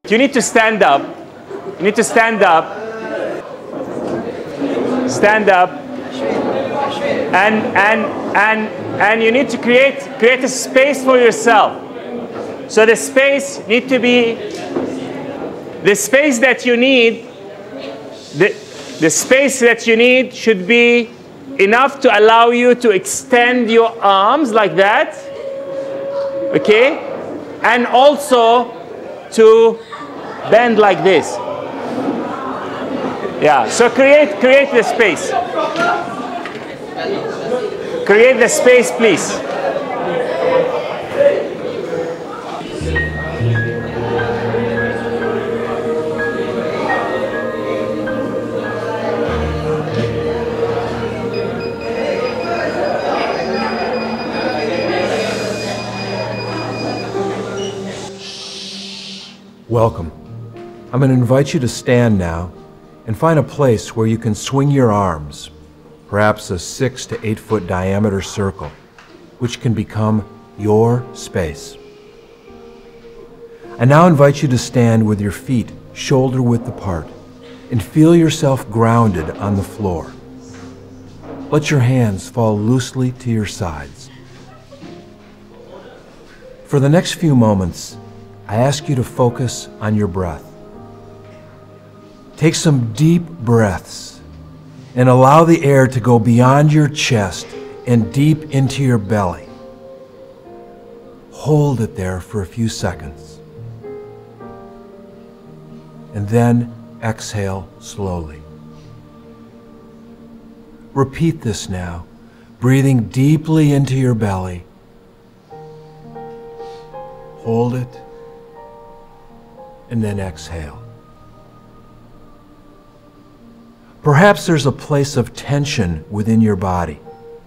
You need to stand up. You need to stand up. Stand up. And you need to create a space for yourself. So the space need to be the space that you need. The space that you need should be enough to allow you to extend your arms like that. Okay? And also to bend like this. Yeah, so create the space. Create the space, please. Welcome. I'm going to invite you to stand now and find a place where you can swing your arms, perhaps a 6 to 8 foot diameter circle, which can become your space. I now invite you to stand with your feet shoulder width apart and feel yourself grounded on the floor. Let your hands fall loosely to your sides. For the next few moments, I ask you to focus on your breath. Take some deep breaths and allow the air to go beyond your chest and deep into your belly. Hold it there for a few seconds. And then exhale slowly. Repeat this now, breathing deeply into your belly. Hold it, and then exhale. Perhaps there's a place of tension within your body.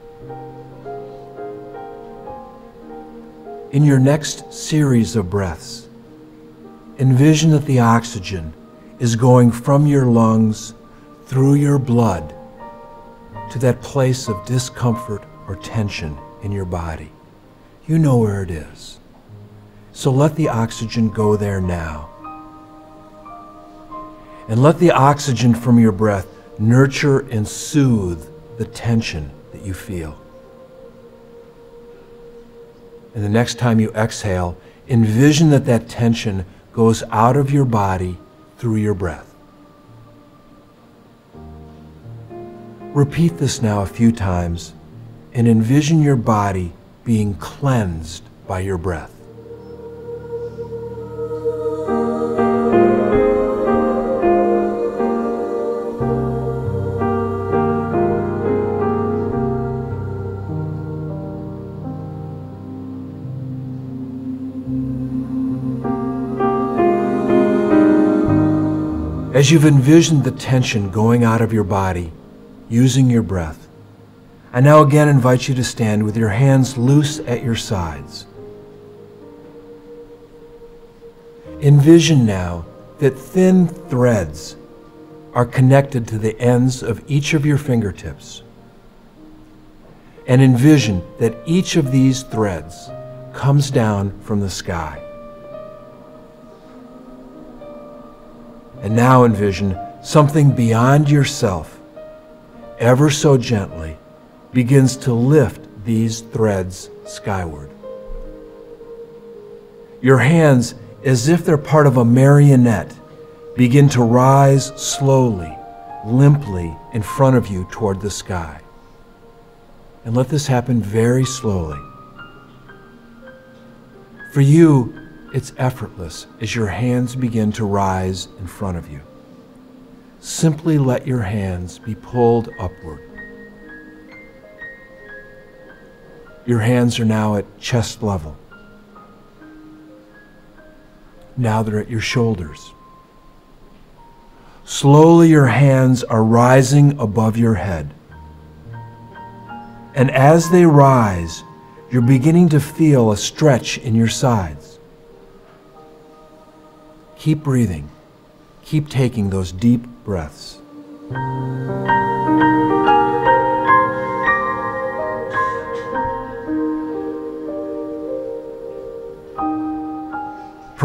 In your next series of breaths, envision that the oxygen is going from your lungs through your blood to that place of discomfort or tension in your body. You know where it is. So let the oxygen go there now. And let the oxygen from your breath nurture and soothe the tension that you feel. And the next time you exhale, envision that that tension goes out of your body through your breath. Repeat this now a few times and envision your body being cleansed by your breath. As you've envisioned the tension going out of your body using your breath, I now again invite you to stand with your hands loose at your sides. Envision now that thin threads are connected to the ends of each of your fingertips. And envision that each of these threads comes down from the sky. And now envision something beyond yourself, ever so gently, begins to lift these threads skyward. Your hands, as if they're part of a marionette, begin to rise slowly, limply in front of you toward the sky. And let this happen very slowly. For you, it's effortless as your hands begin to rise in front of you. Simply let your hands be pulled upward. Your hands are now at chest level. Now they're at your shoulders. Slowly your hands are rising above your head. And as they rise, you're beginning to feel a stretch in your sides. Keep breathing. Keep taking those deep breaths.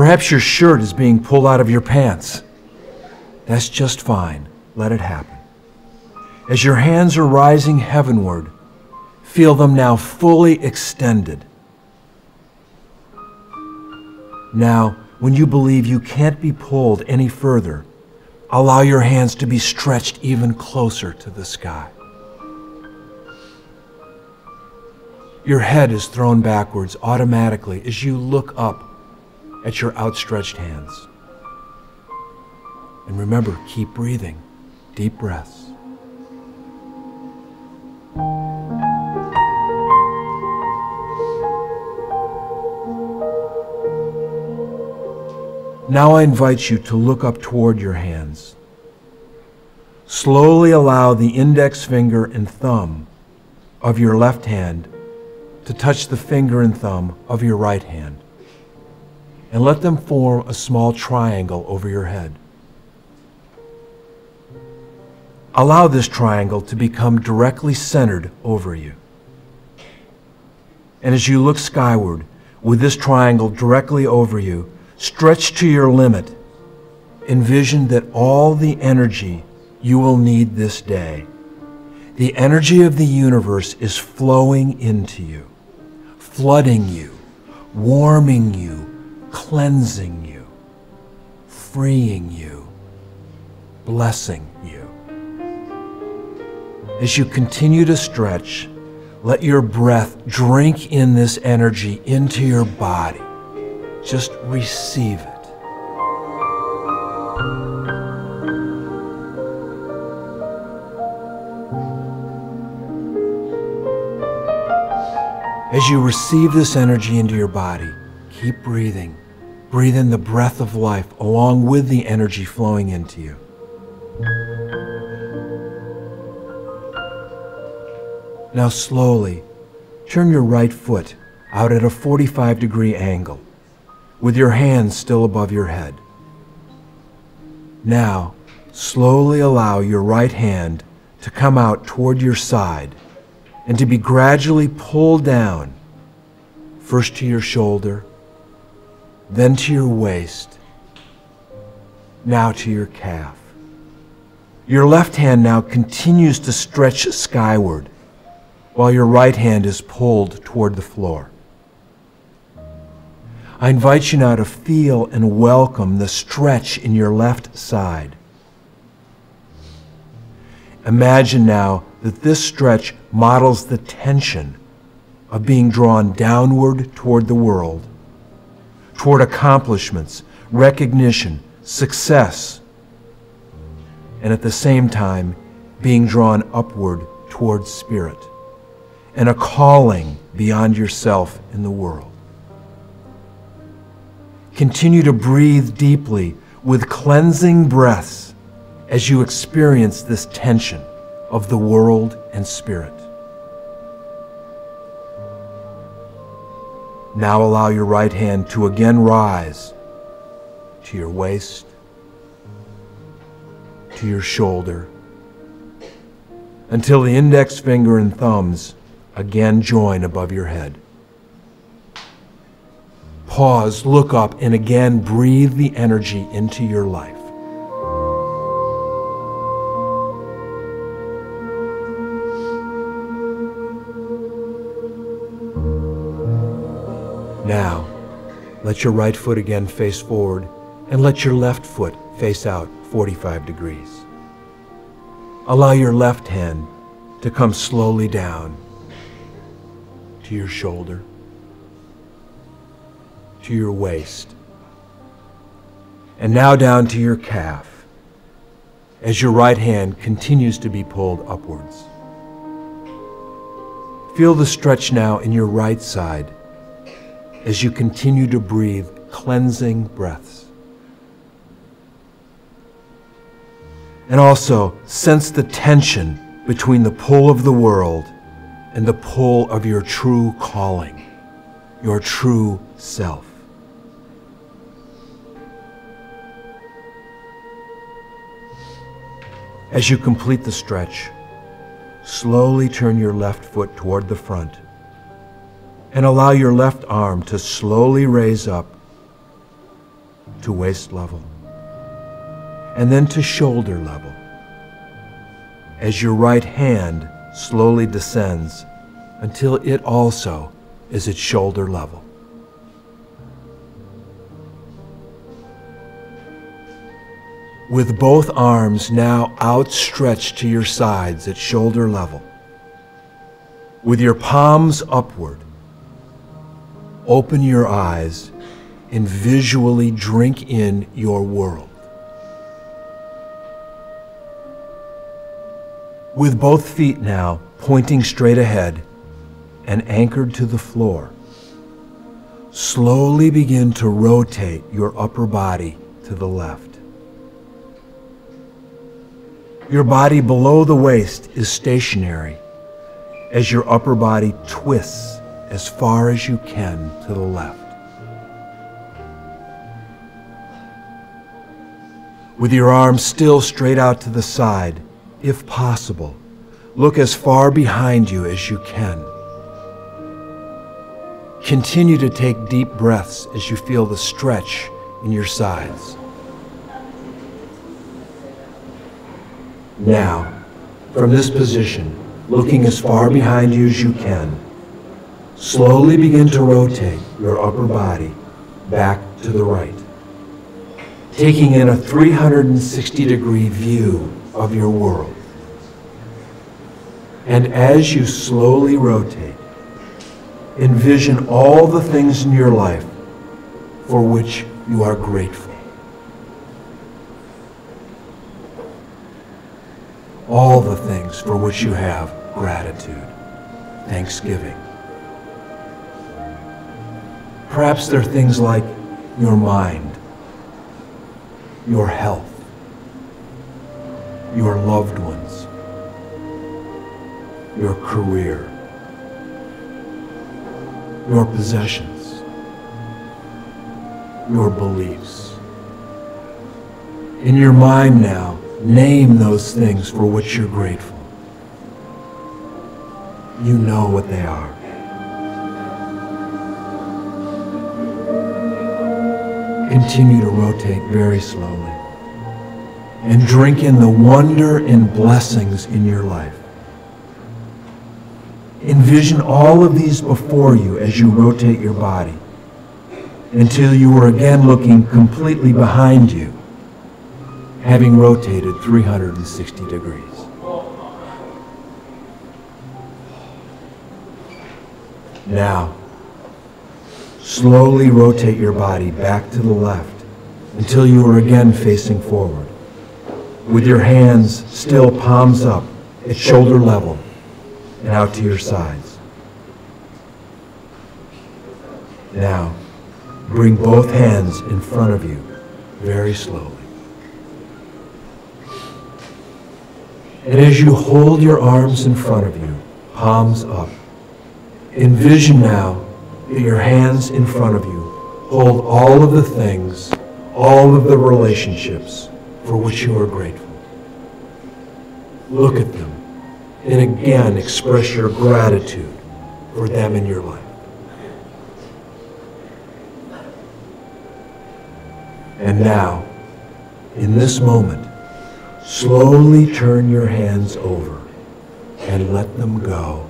Perhaps your shirt is being pulled out of your pants. That's just fine. Let it happen. As your hands are rising heavenward, feel them now fully extended. Now, when you believe you can't be pulled any further, allow your hands to be stretched even closer to the sky. Your head is thrown backwards automatically as you look up at your outstretched hands. And remember, keep breathing, deep breaths. Now I invite you to look up toward your hands. Slowly allow the index finger and thumb of your left hand to touch the finger and thumb of your right hand, and let them form a small triangle over your head. Allow this triangle to become directly centered over you. And as you look skyward with this triangle directly over you, stretch to your limit. Envision that all the energy you will need this day, the energy of the universe, is flowing into you, flooding you, warming you, cleansing you, freeing you, blessing you. As you continue to stretch, let your breath drink in this energy into your body. Just receive it. As you receive this energy into your body, keep breathing. Breathe in the breath of life along with the energy flowing into you. Now slowly, turn your right foot out at a 45-degree angle, with your hands still above your head. Now, slowly allow your right hand to come out toward your side and to be gradually pulled down, first to your shoulder, then to your waist, now to your calf. Your left hand now continues to stretch skyward, while your right hand is pulled toward the floor. I invite you now to feel and welcome the stretch in your left side. Imagine now that this stretch models the tension of being drawn downward toward the world, toward accomplishments, recognition, success, and at the same time being drawn upward toward spirit and a calling beyond yourself in the world. Continue to breathe deeply with cleansing breaths as you experience this tension of the world and spirit. Now allow your right hand to again rise to your waist, to your shoulder, until the index finger and thumbs again join above your head. Pause, look up, and again breathe the energy into your life. Now, let your right foot again face forward and let your left foot face out 45 degrees. Allow your left hand to come slowly down to your shoulder, to your waist, and now down to your calf as your right hand continues to be pulled upwards. Feel the stretch now in your right side as you continue to breathe cleansing breaths. And also sense the tension between the pull of the world and the pull of your true calling, your true self. As you complete the stretch, slowly turn your left foot toward the front and allow your left arm to slowly raise up to waist level, and then to shoulder level, as your right hand slowly descends until it also is at shoulder level. With both arms now outstretched to your sides at shoulder level, with your palms upward, open your eyes and visually drink in your world. With both feet now pointing straight ahead and anchored to the floor, slowly begin to rotate your upper body to the left. Your body below the waist is stationary as your upper body twists as far as you can to the left. With your arms still straight out to the side, if possible, look as far behind you as you can. Continue to take deep breaths as you feel the stretch in your sides. Now, from this position, looking as far behind you as you can, slowly begin to rotate your upper body back to the right, taking in a 360-degree view of your world. And as you slowly rotate, envision all the things in your life for which you are grateful. All the things for which you have gratitude, thanksgiving. Perhaps they're things like your mind, your health, your loved ones, your career, your possessions, your beliefs. In your mind now, name those things for which you're grateful. You know what they are. Continue to rotate very slowly and drink in the wonder and blessings in your life. Envision all of these before you as you rotate your body until you are again looking completely behind you, having rotated 360 degrees. Now, slowly rotate your body back to the left until you are again facing forward, with your hands still palms up at shoulder level and out to your sides. Now, bring both hands in front of you very slowly. And as you hold your arms in front of you, palms up, envision now that your hands in front of you hold all of the things, all of the relationships for which you are grateful. Look at them and again express your gratitude for them in your life. And now, in this moment, slowly turn your hands over and let them go.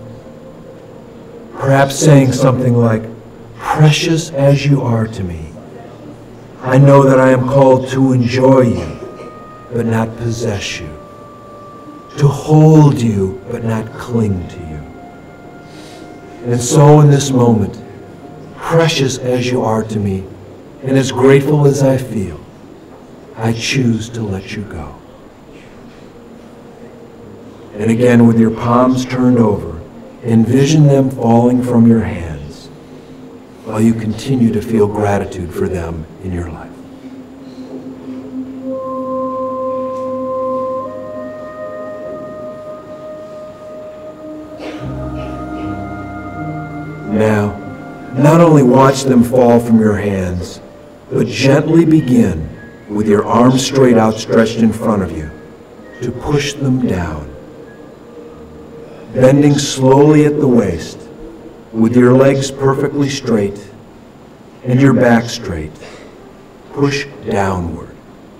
Perhaps saying something like, "Precious as you are to me, I know that I am called to enjoy you, but not possess you, to hold you, but not cling to you." And so in this moment, precious as you are to me, and as grateful as I feel, I choose to let you go. And again, with your palms turned over, envision them falling from your hands while you continue to feel gratitude for them in your life. Now, not only watch them fall from your hands, but gently begin, with your arms straight outstretched in front of you, to push them down. Bending slowly at the waist, with your legs perfectly straight and your back straight, push downward.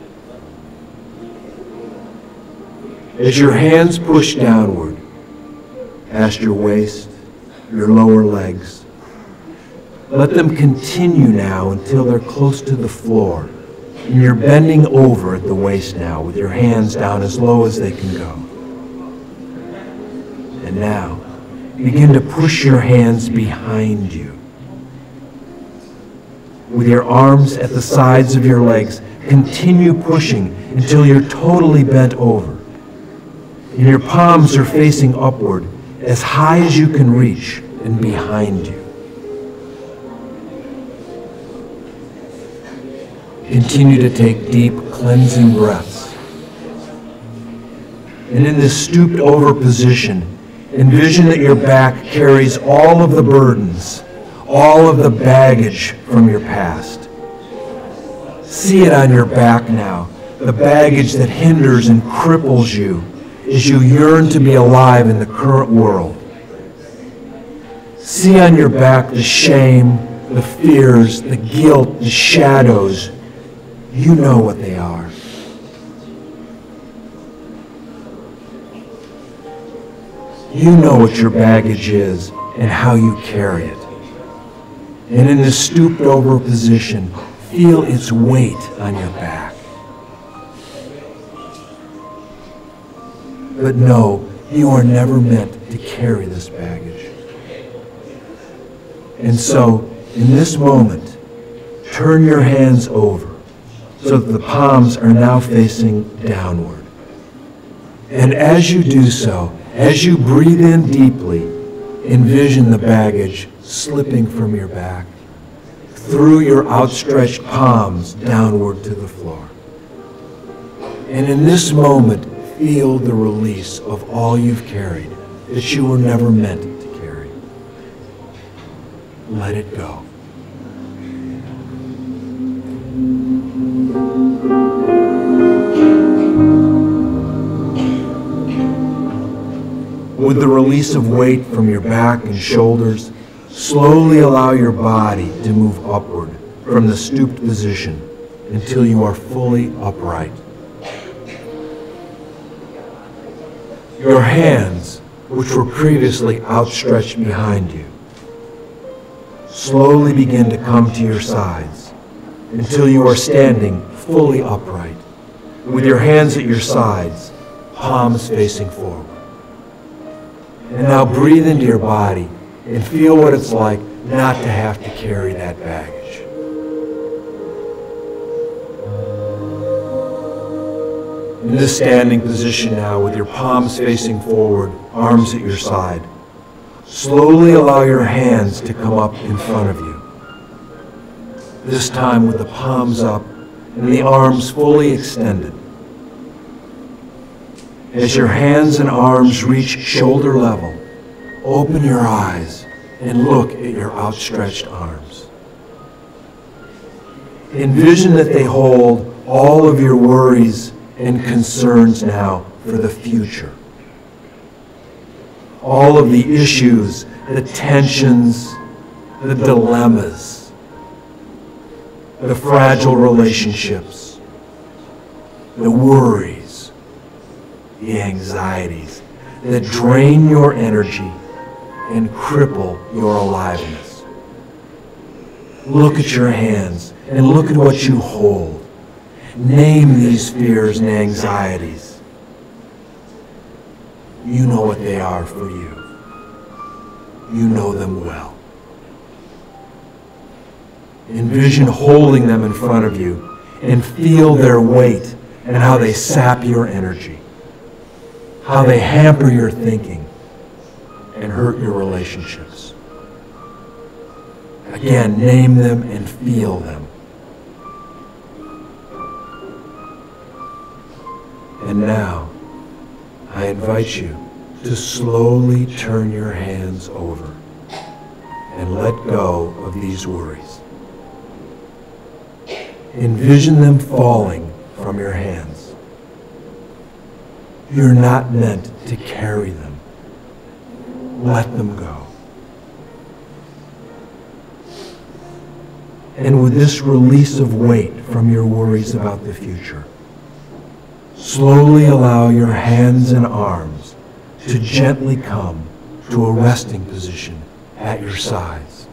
As your hands push downward, past your waist, your lower legs, let them continue now until they're close to the floor. And you're bending over at the waist now with your hands down as low as they can go. And now, begin to push your hands behind you. With your arms at the sides of your legs, continue pushing until you're totally bent over. And your palms are facing upward as high as you can reach and behind you. Continue to take deep, cleansing breaths. And in this stooped over position, envision that your back carries all of the burdens, all of the baggage from your past. See it on your back now, the baggage that hinders and cripples you as you yearn to be alive in the current world. See on your back the shame, the fears, the guilt, the shadows. You know what they are. You know what your baggage is and how you carry it. And in this stooped over position, feel its weight on your back. But know, you are never meant to carry this baggage. And so, in this moment, turn your hands over so that the palms are now facing downward. And as you do so, as you breathe in deeply, envision the baggage slipping from your back, through your outstretched palms downward to the floor. And in this moment, feel the release of all you've carried that you were never meant to carry. Let it go. With the release of weight from your back and shoulders, slowly allow your body to move upward from the stooped position until you are fully upright. Your hands, which were previously outstretched behind you, slowly begin to come to your sides until you are standing fully upright, with your hands at your sides, palms facing forward. And now breathe into your body and feel what it's like not to have to carry that baggage. In this standing position now, with your palms facing forward, arms at your side, slowly allow your hands to come up in front of you. This time with the palms up and the arms fully extended. As your hands and arms reach shoulder level, open your eyes and look at your outstretched arms. Envision that they hold all of your worries and concerns now for the future. All of the issues, the tensions, the dilemmas, the fragile relationships, the worries, the anxieties that drain your energy and cripple your aliveness. Look at your hands and look at what you hold. Name these fears and anxieties. You know what they are for you. You know them well. Envision holding them in front of you and feel their weight and how they sap your energy, how they hamper your thinking and hurt your relationships. Again, name them and feel them. And now, I invite you to slowly turn your hands over and let go of these worries. Envision them falling from your hands. You're not meant to carry them. Let them go. And with this release of weight from your worries about the future, slowly allow your hands and arms to gently come to a resting position at your sides.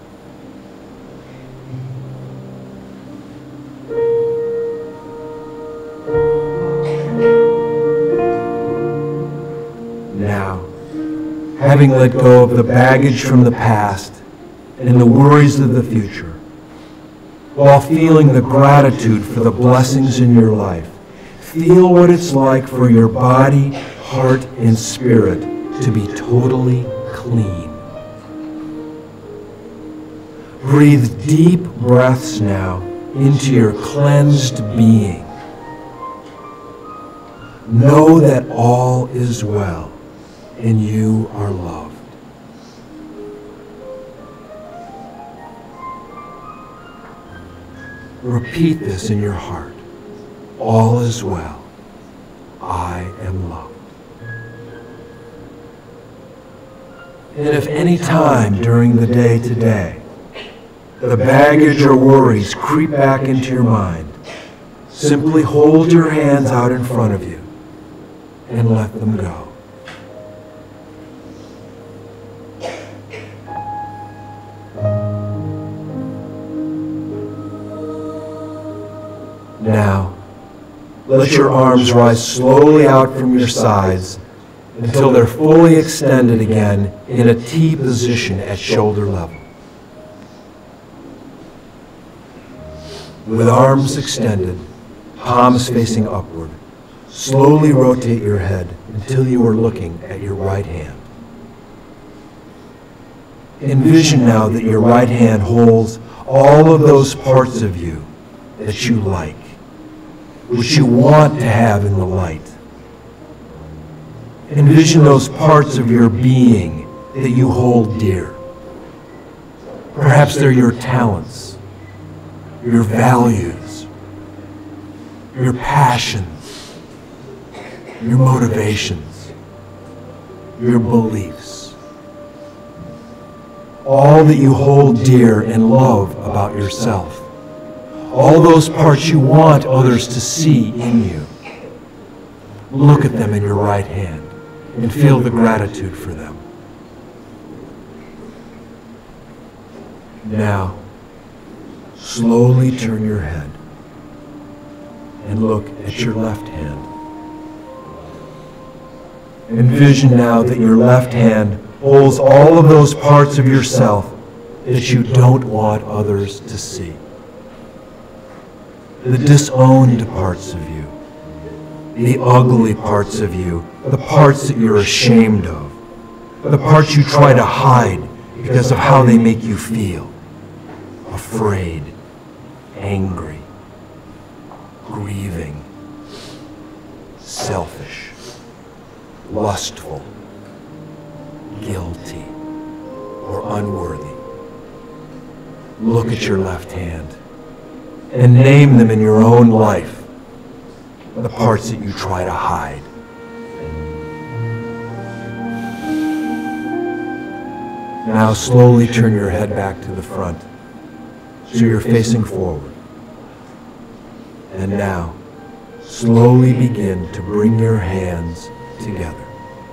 Now, having let go of the baggage from the past and the worries of the future, while feeling the gratitude for the blessings in your life, feel what it's like for your body, heart, and spirit to be totally clean. Breathe deep breaths now into your cleansed being. Know that all is well and you are loved. Repeat this in your heart. All is well. I am loved. And if any time during the day today, the baggage or worries creep back into your mind, simply hold your hands out in front of you and let them go. Now, let your arms rise slowly out from your sides until they're fully extended again in a T position at shoulder level. With arms extended, palms facing upward, slowly rotate your head until you are looking at your right hand. Envision now that your right hand holds all of those parts of you that you like, which you want to have in the light. Envision those parts of your being that you hold dear. Perhaps they're your talents, your values, your passions, your motivations, your beliefs. All that you hold dear and love about yourself. All those parts you want others to see in you. Look at them in your right hand and feel the gratitude for them. Now, slowly turn your head and look at your left hand. Envision now that your left hand holds all of those parts of yourself that you don't want others to see. The disowned parts of you, the ugly parts of you, the parts that you're ashamed of, the parts you try to hide because of how they make you feel. Afraid, angry, grieving, selfish, lustful, guilty, or unworthy. Look at your left hand and name them in your own life, the parts that you try to hide. Now slowly turn your head back to the front so you're facing forward. And now slowly begin to bring your hands together.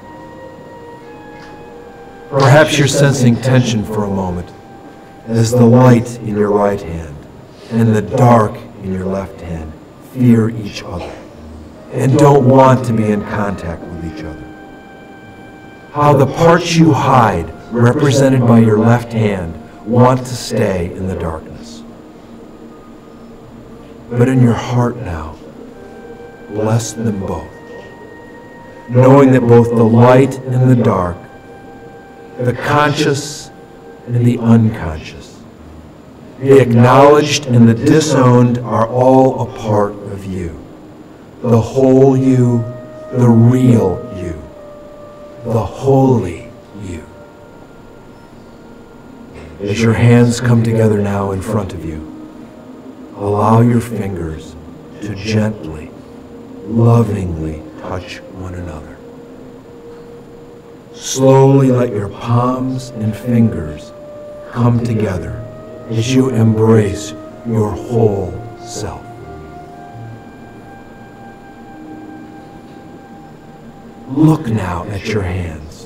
Perhaps you're sensing tension for a moment as the light in your right hand and the dark in your left hand fear each other and don't want to be in contact with each other. How the parts you hide, represented by your left hand, want to stay in the darkness. But in your heart now, bless them both, knowing that both the light and the dark, the conscious and the unconscious, the acknowledged and the disowned are all a part of you. The whole you, the real you, the holy you. As your hands come together now in front of you, allow your fingers to gently, lovingly touch one another. Slowly let your palms and fingers come together as you embrace your whole self. Look now at your hands.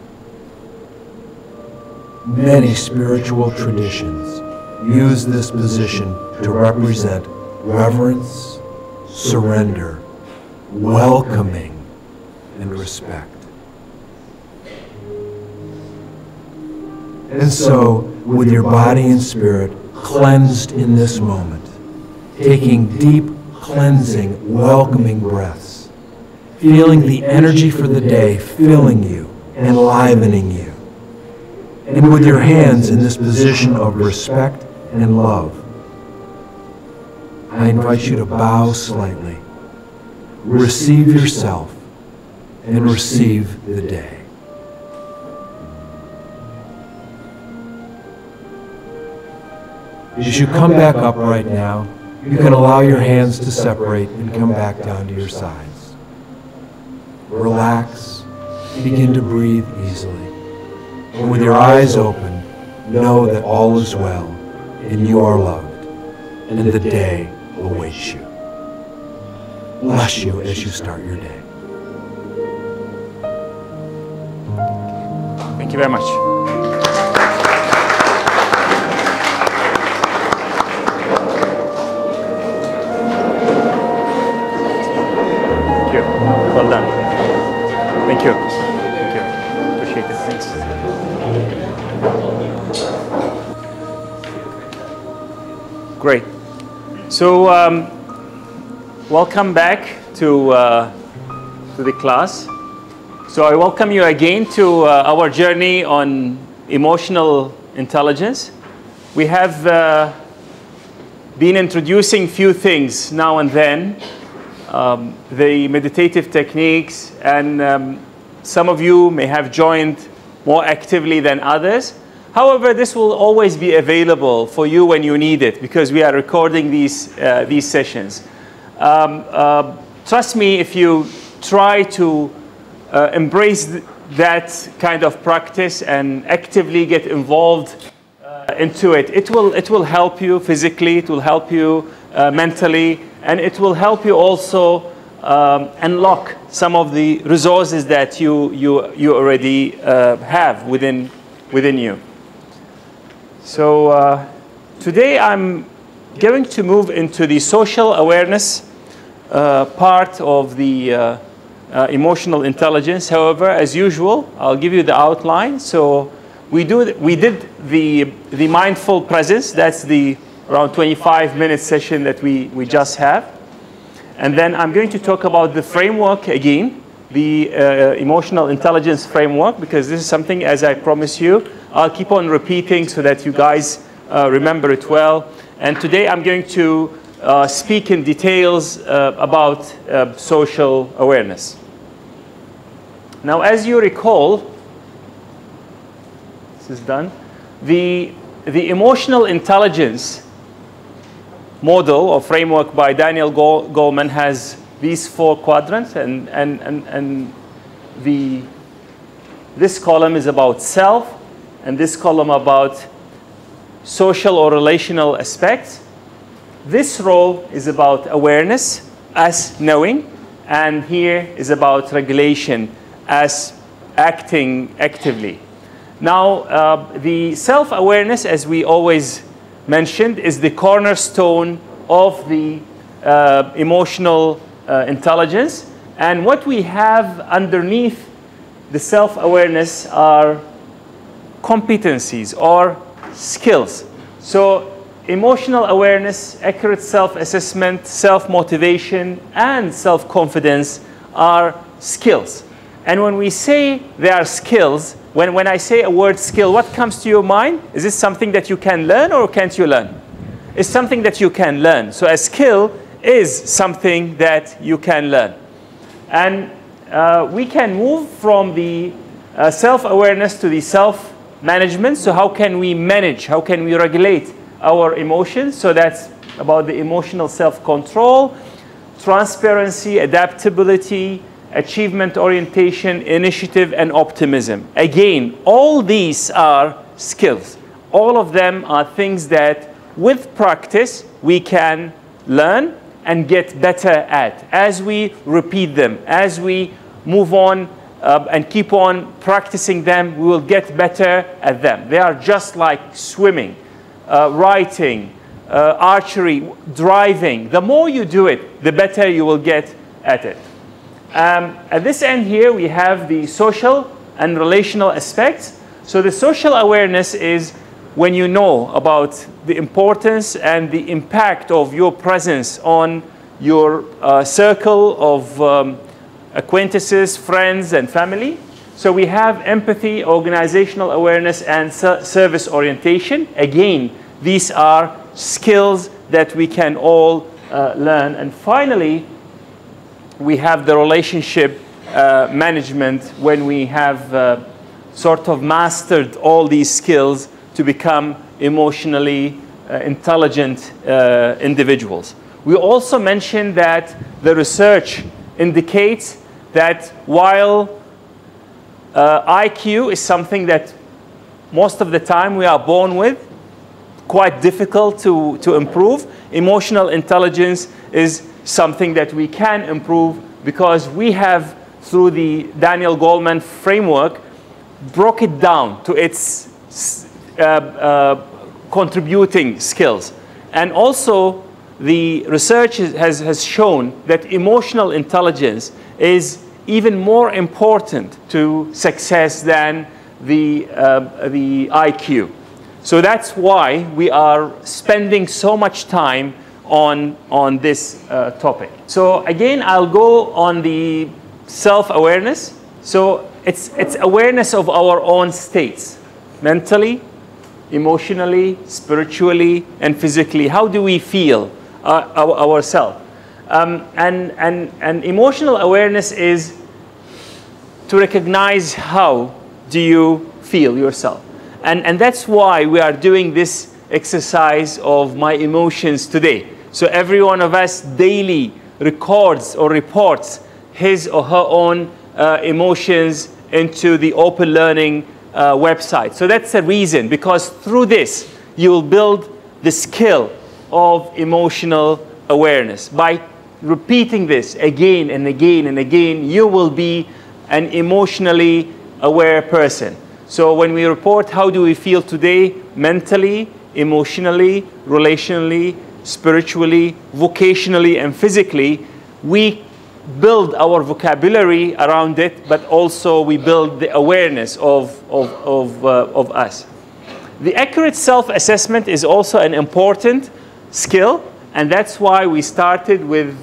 Many spiritual traditions use this position to represent reverence, surrender, welcoming, and respect. And so, with your body and spirit cleansed in this moment, taking deep, cleansing, welcoming breaths, feeling the energy for the day filling you, enlivening you, and with your hands in this position of respect and love, I invite you to bow slightly, receive yourself, and receive the day. As you come back up right now, you can allow your hands to separate and come back down to your sides. Relax, begin to breathe easily. And with your eyes open, know that all is well and you are loved, and the day awaits you. Bless you as you start your day. Thank you very much. Thank you. Well done. Thank you. Thank you. Appreciate it. Thanks. Great. So, welcome back to the class. So I welcome you again to our journey on emotional intelligence. We have been introducing few things now and then, the meditative techniques, and some of you may have joined more actively than others. However, this will always be available for you when you need it, because we are recording these sessions. Trust me, if you try to embrace that kind of practice and actively get involved into it, it will help you physically, it will help you mentally, and it will help you also unlock some of the resources that you already have within you. So today I'm going to move into the social awareness part of the emotional intelligence. However, as usual, I'll give you the outline. So we did the mindful presence. That's the around 25-minute session that we just have. And then I'm going to talk about the framework again, the emotional intelligence framework, because this is something, as I promise you, I'll keep on repeating so that you guys remember it well. And today I'm going to speak in details about social awareness. Now, as you recall, this is done, the emotional intelligence model or framework by Daniel Goleman has these 4 quadrants, and this column is about self, and this column about social or relational aspects. This row is about awareness as knowing, and here is about regulation as acting actively. Now, the self-awareness, as we always mentioned, is the cornerstone of the emotional intelligence. And what we have underneath the self-awareness are competencies or skills. So emotional awareness, accurate self-assessment, self-motivation, and self-confidence are skills. And when we say they are skills, when I say a word skill, what comes to your mind? Is this something that you can learn or can't you learn? It's something that you can learn. So a skill is something that you can learn. And we can move from the self-awareness to the self-management. So how can we manage? How can we regulate our emotions? So that's about the emotional self-control, transparency, adaptability, achievement orientation, initiative, and optimism. Again, all these are skills. All of them are things that with practice, we can learn and get better at. As we repeat them, as we move on and keep on practicing them, we will get better at them. They are just like swimming, writing, archery, driving. The more you do it, the better you will get at it. At this end here, we have the social and relational aspects. So the social awareness is when you know about the importance and the impact of your presence on your circle of acquaintances, friends, and family. So we have empathy, organizational awareness, and service orientation. Again, these are skills that we can all learn. And finally, we have the relationship management when we have sort of mastered all these skills to become emotionally intelligent individuals. We also mentioned that the research indicates that while IQ is something that most of the time we are born with, quite difficult to improve, emotional intelligence is something that we can improve because we have, through the Daniel Goleman framework, broke it down to its contributing skills. And also, the research has shown that emotional intelligence is even more important to success than the IQ. So that's why we are spending so much time on this topic. So again, I'll go on the self-awareness. So it's awareness of our own states, mentally, emotionally, spiritually, and physically. How do we feel ourselves? And emotional awareness is to recognize how do you feel yourself. And that's why we are doing this exercise of my emotions today. So every one of us daily records or reports his or her own emotions into the Open Learning website. So that's the reason, because through this, you will build the skill of emotional awareness. By repeating this again and again and again, you will be an emotionally aware person. So when we report how do we feel today, mentally, emotionally, relationally, spiritually, vocationally, and physically, we build our vocabulary around it, but also we build the awareness of us. The accurate self-assessment is also an important skill, and that's why we started with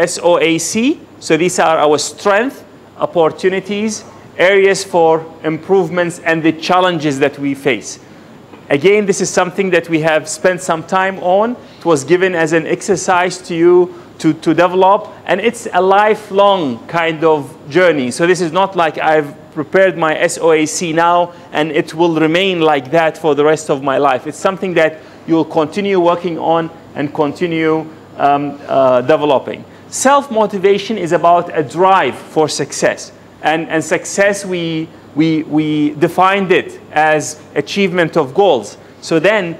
SOAC. So these are our strengths, opportunities, areas for improvements, and the challenges that we face. Again, this is something that we have spent some time on. It was given as an exercise to you to develop, and it's a lifelong kind of journey. So this is not like I've prepared my SOAC now and it will remain like that for the rest of my life. It's something that you will continue working on and continue developing. Self-motivation is about a drive for success. And success, we defined it as achievement of goals. So then,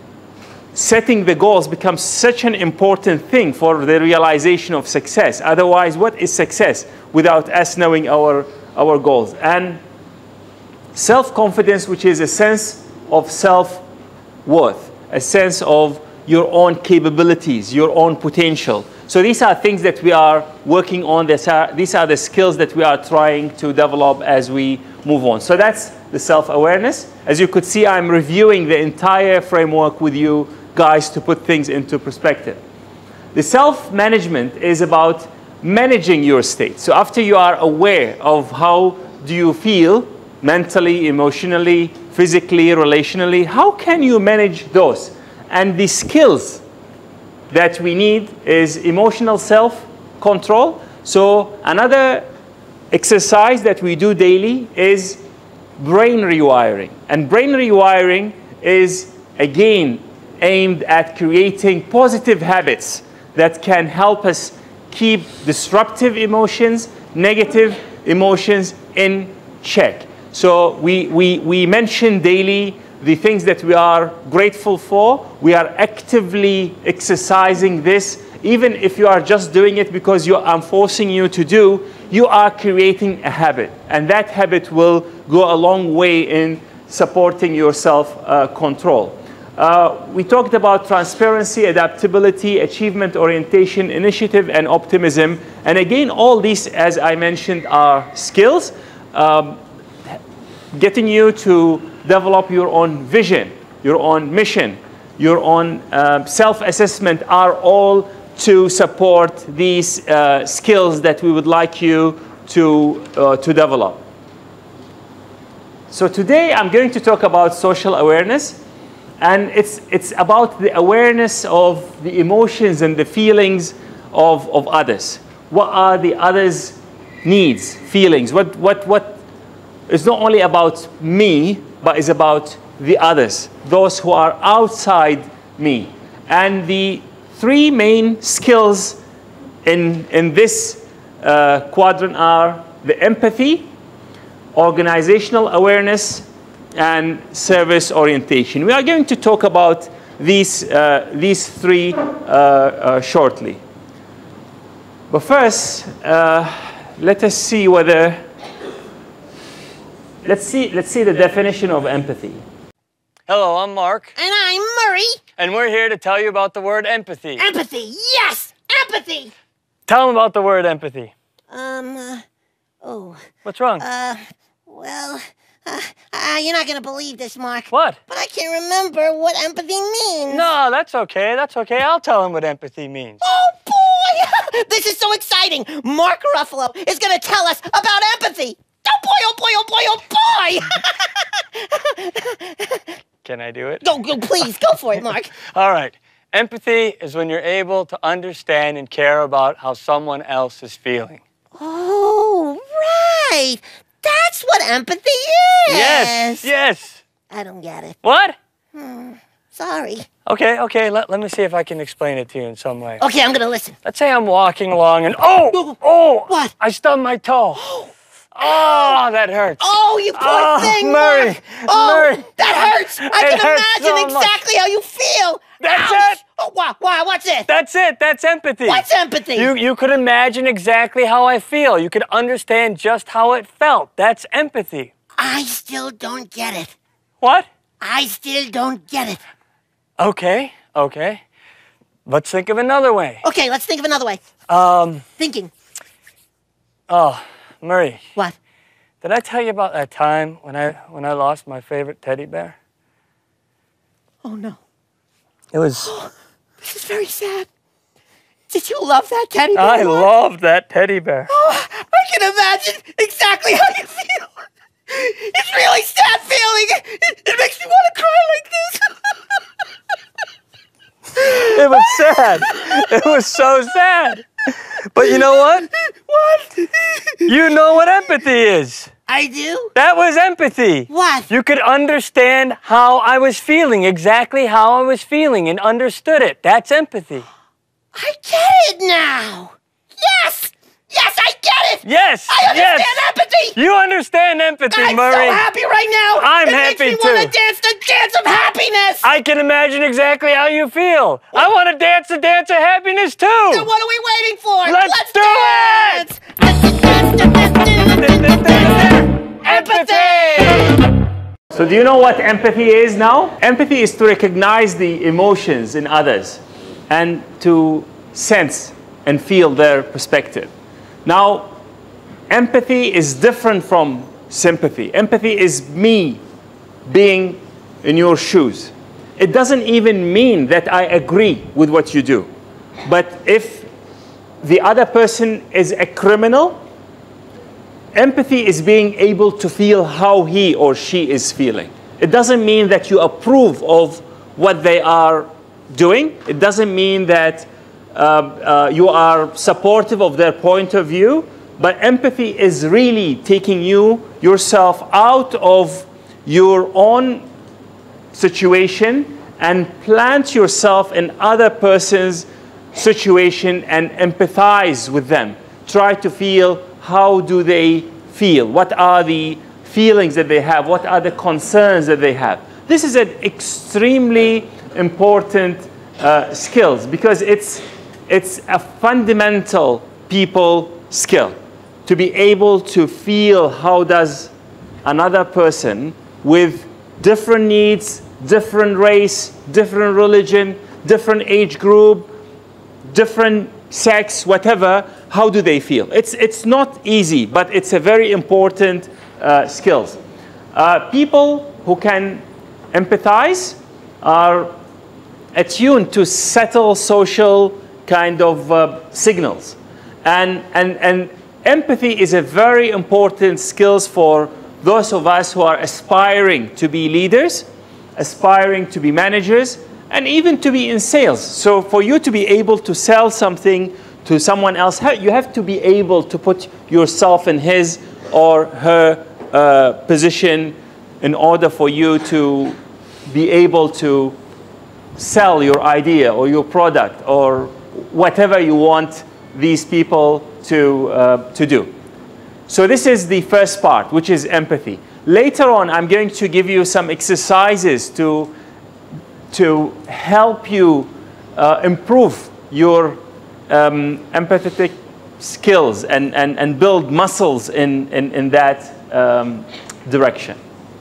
setting the goals becomes such an important thing for the realization of success. Otherwise, what is success without us knowing our goals? And self-confidence, which is a sense of self-worth, a sense of your own capabilities, your own potential. So these are things that we are working on. These are the skills that we are trying to develop as we move on. So that's the self-awareness. As you could see, I'm reviewing the entire framework with you guys to put things into perspective. The self-management is about managing your state. So after you are aware of how do you feel mentally, emotionally, physically, relationally, how can you manage those? And the skills that we need is emotional self-control. So another exercise that we do daily is brain rewiring. And brain rewiring is, again, aimed at creating positive habits that can help us keep disruptive emotions, negative emotions in check. So we mention daily the things that we are grateful for. We are actively exercising this. Even if you are just doing it because I'm forcing you to do, you are creating a habit. And that habit will go a long way in supporting your self-control. We talked about transparency, adaptability, achievement orientation, initiative, and optimism. And again, all these, as I mentioned, are skills. Getting you to develop your own vision, your own mission, your own self-assessment are all to support these skills that we would like you to develop. So today I'm going to talk about social awareness. And it's about the awareness of the emotions and the feelings of others. What are the others' needs, feelings? What it's not only about me, but it's about the others, those who are outside me. And the three main skills in this quadrant are the empathy, organizational awareness, and service orientation. We are going to talk about these three shortly. But first, let us see whether. Let's see the definition of empathy. Hello, I'm Mark. And I'm Murray. And we're here to tell you about the word empathy. Empathy, yes! Empathy! Tell them about the word empathy. Oh. What's wrong? Well, you're not gonna believe this, Mark. What? But I can't remember what empathy means. No, that's okay. That's okay. I'll tell them what empathy means. Oh, boy! This is so exciting. Mark Ruffalo is gonna tell us about empathy. Oh, boy, oh, boy, oh, boy, oh, boy! Can I do it? Go, please, go for it, Mark. All right. Empathy is when you're able to understand and care about how someone else is feeling. Oh, right. That's what empathy is. Yes, yes. I don't get it. What? Sorry. Okay. Let me see if I can explain it to you in some way. Okay, I'm gonna listen. Let's say I'm walking along and oh! What? I stubbed my toe. Oh, that hurts. Oh, you poor thing, Murray. Mark. Oh, Murray. that hurts. I It can hurts imagine so exactly how you feel. That's Ouch. it. Oh, wow, what's it? That's it. That's empathy. What's empathy? You could imagine exactly how I feel. You could understand just how it felt. That's empathy. I still don't get it. What? I still don't get it. Okay. Let's think of another way. Okay, let's think of another way. Thinking. Oh, Murray. What? Did I tell you about that time when I lost my favorite teddy bear? Oh, no. It was... This is very sad. Did you love that teddy bear? I Mark? loved that teddy bear. Oh, I can imagine exactly how you feel. It's really sad feeling. It makes me want to cry like this. It was sad. It was so sad. But you know what? What? You know what empathy is. I do? That was empathy. What? You could understand how I was feeling, exactly how I was feeling, and understood it. That's empathy. I get it now. Yes! Yes, I get it! Yes! I understand yes. empathy! You understand empathy, I'm Murray. so happy right now! I'm it happy makes me too. want to dance the dance of happiness! I can imagine exactly how you feel. I want to dance the dance of happiness too. Then what are we waiting for? Let's do dance! Empathy! So do you know what empathy is now? Empathy is to recognize the emotions in others and to sense and feel their perspective. Now, empathy is different from sympathy. Empathy is me being in your shoes. It doesn't even mean that I agree with what you do. But if the other person is a criminal, empathy is being able to feel how he or she is feeling. It doesn't mean that you approve of what they are doing. It doesn't mean that you are supportive of their point of view. But empathy is really taking yourself out of your own situation and plant yourself in other person's situation and empathize with them. Try to feel how do they feel? What are the feelings that they have? What are the concerns that they have? This is an extremely important skills because it's a fundamental people skill to be able to feel how does another person with different needs, different race, different religion, different age group, different sex, whatever, how do they feel? It's not easy, but it's a very important skills. People who can empathize are attuned to subtle social kind of signals. And empathy is a very important skills for those of us who are aspiring to be leaders, aspiring to be managers, and even to be in sales. So for you to be able to sell something to someone else, you have to be able to put yourself in his or her position in order for you to be able to sell your idea or your product or whatever you want these people to do. So this is the first part, which is empathy. Later on, I'm going to give you some exercises to help you improve your empathetic skills and build muscles in that direction.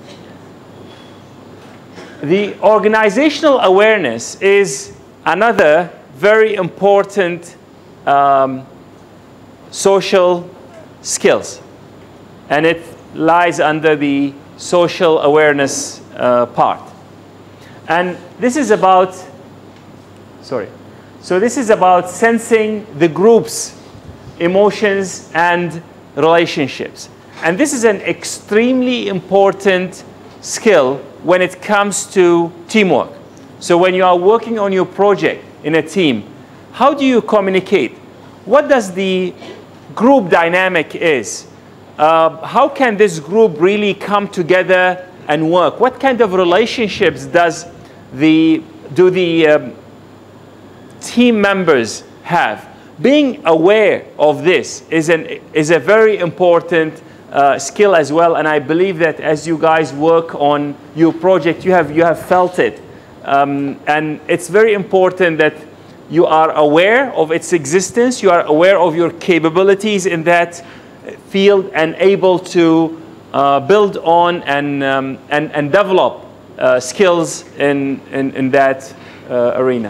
The organizational awareness is another very important social skills, and it lies under the social awareness part. And this is about, so this is about sensing the group's emotions and relationships. And this is an extremely important skill when it comes to teamwork. So when you are working on your project in a team, how do you communicate? What does the group dynamic is? How can this group really come together and work? What kind of relationships do the team members have? Being aware of this is a very important skill as well, and I believe that as you guys work on your project, you have felt it, and it's very important that you are aware of its existence, you are aware of your capabilities in that field, and able to build on and develop skills in that arena.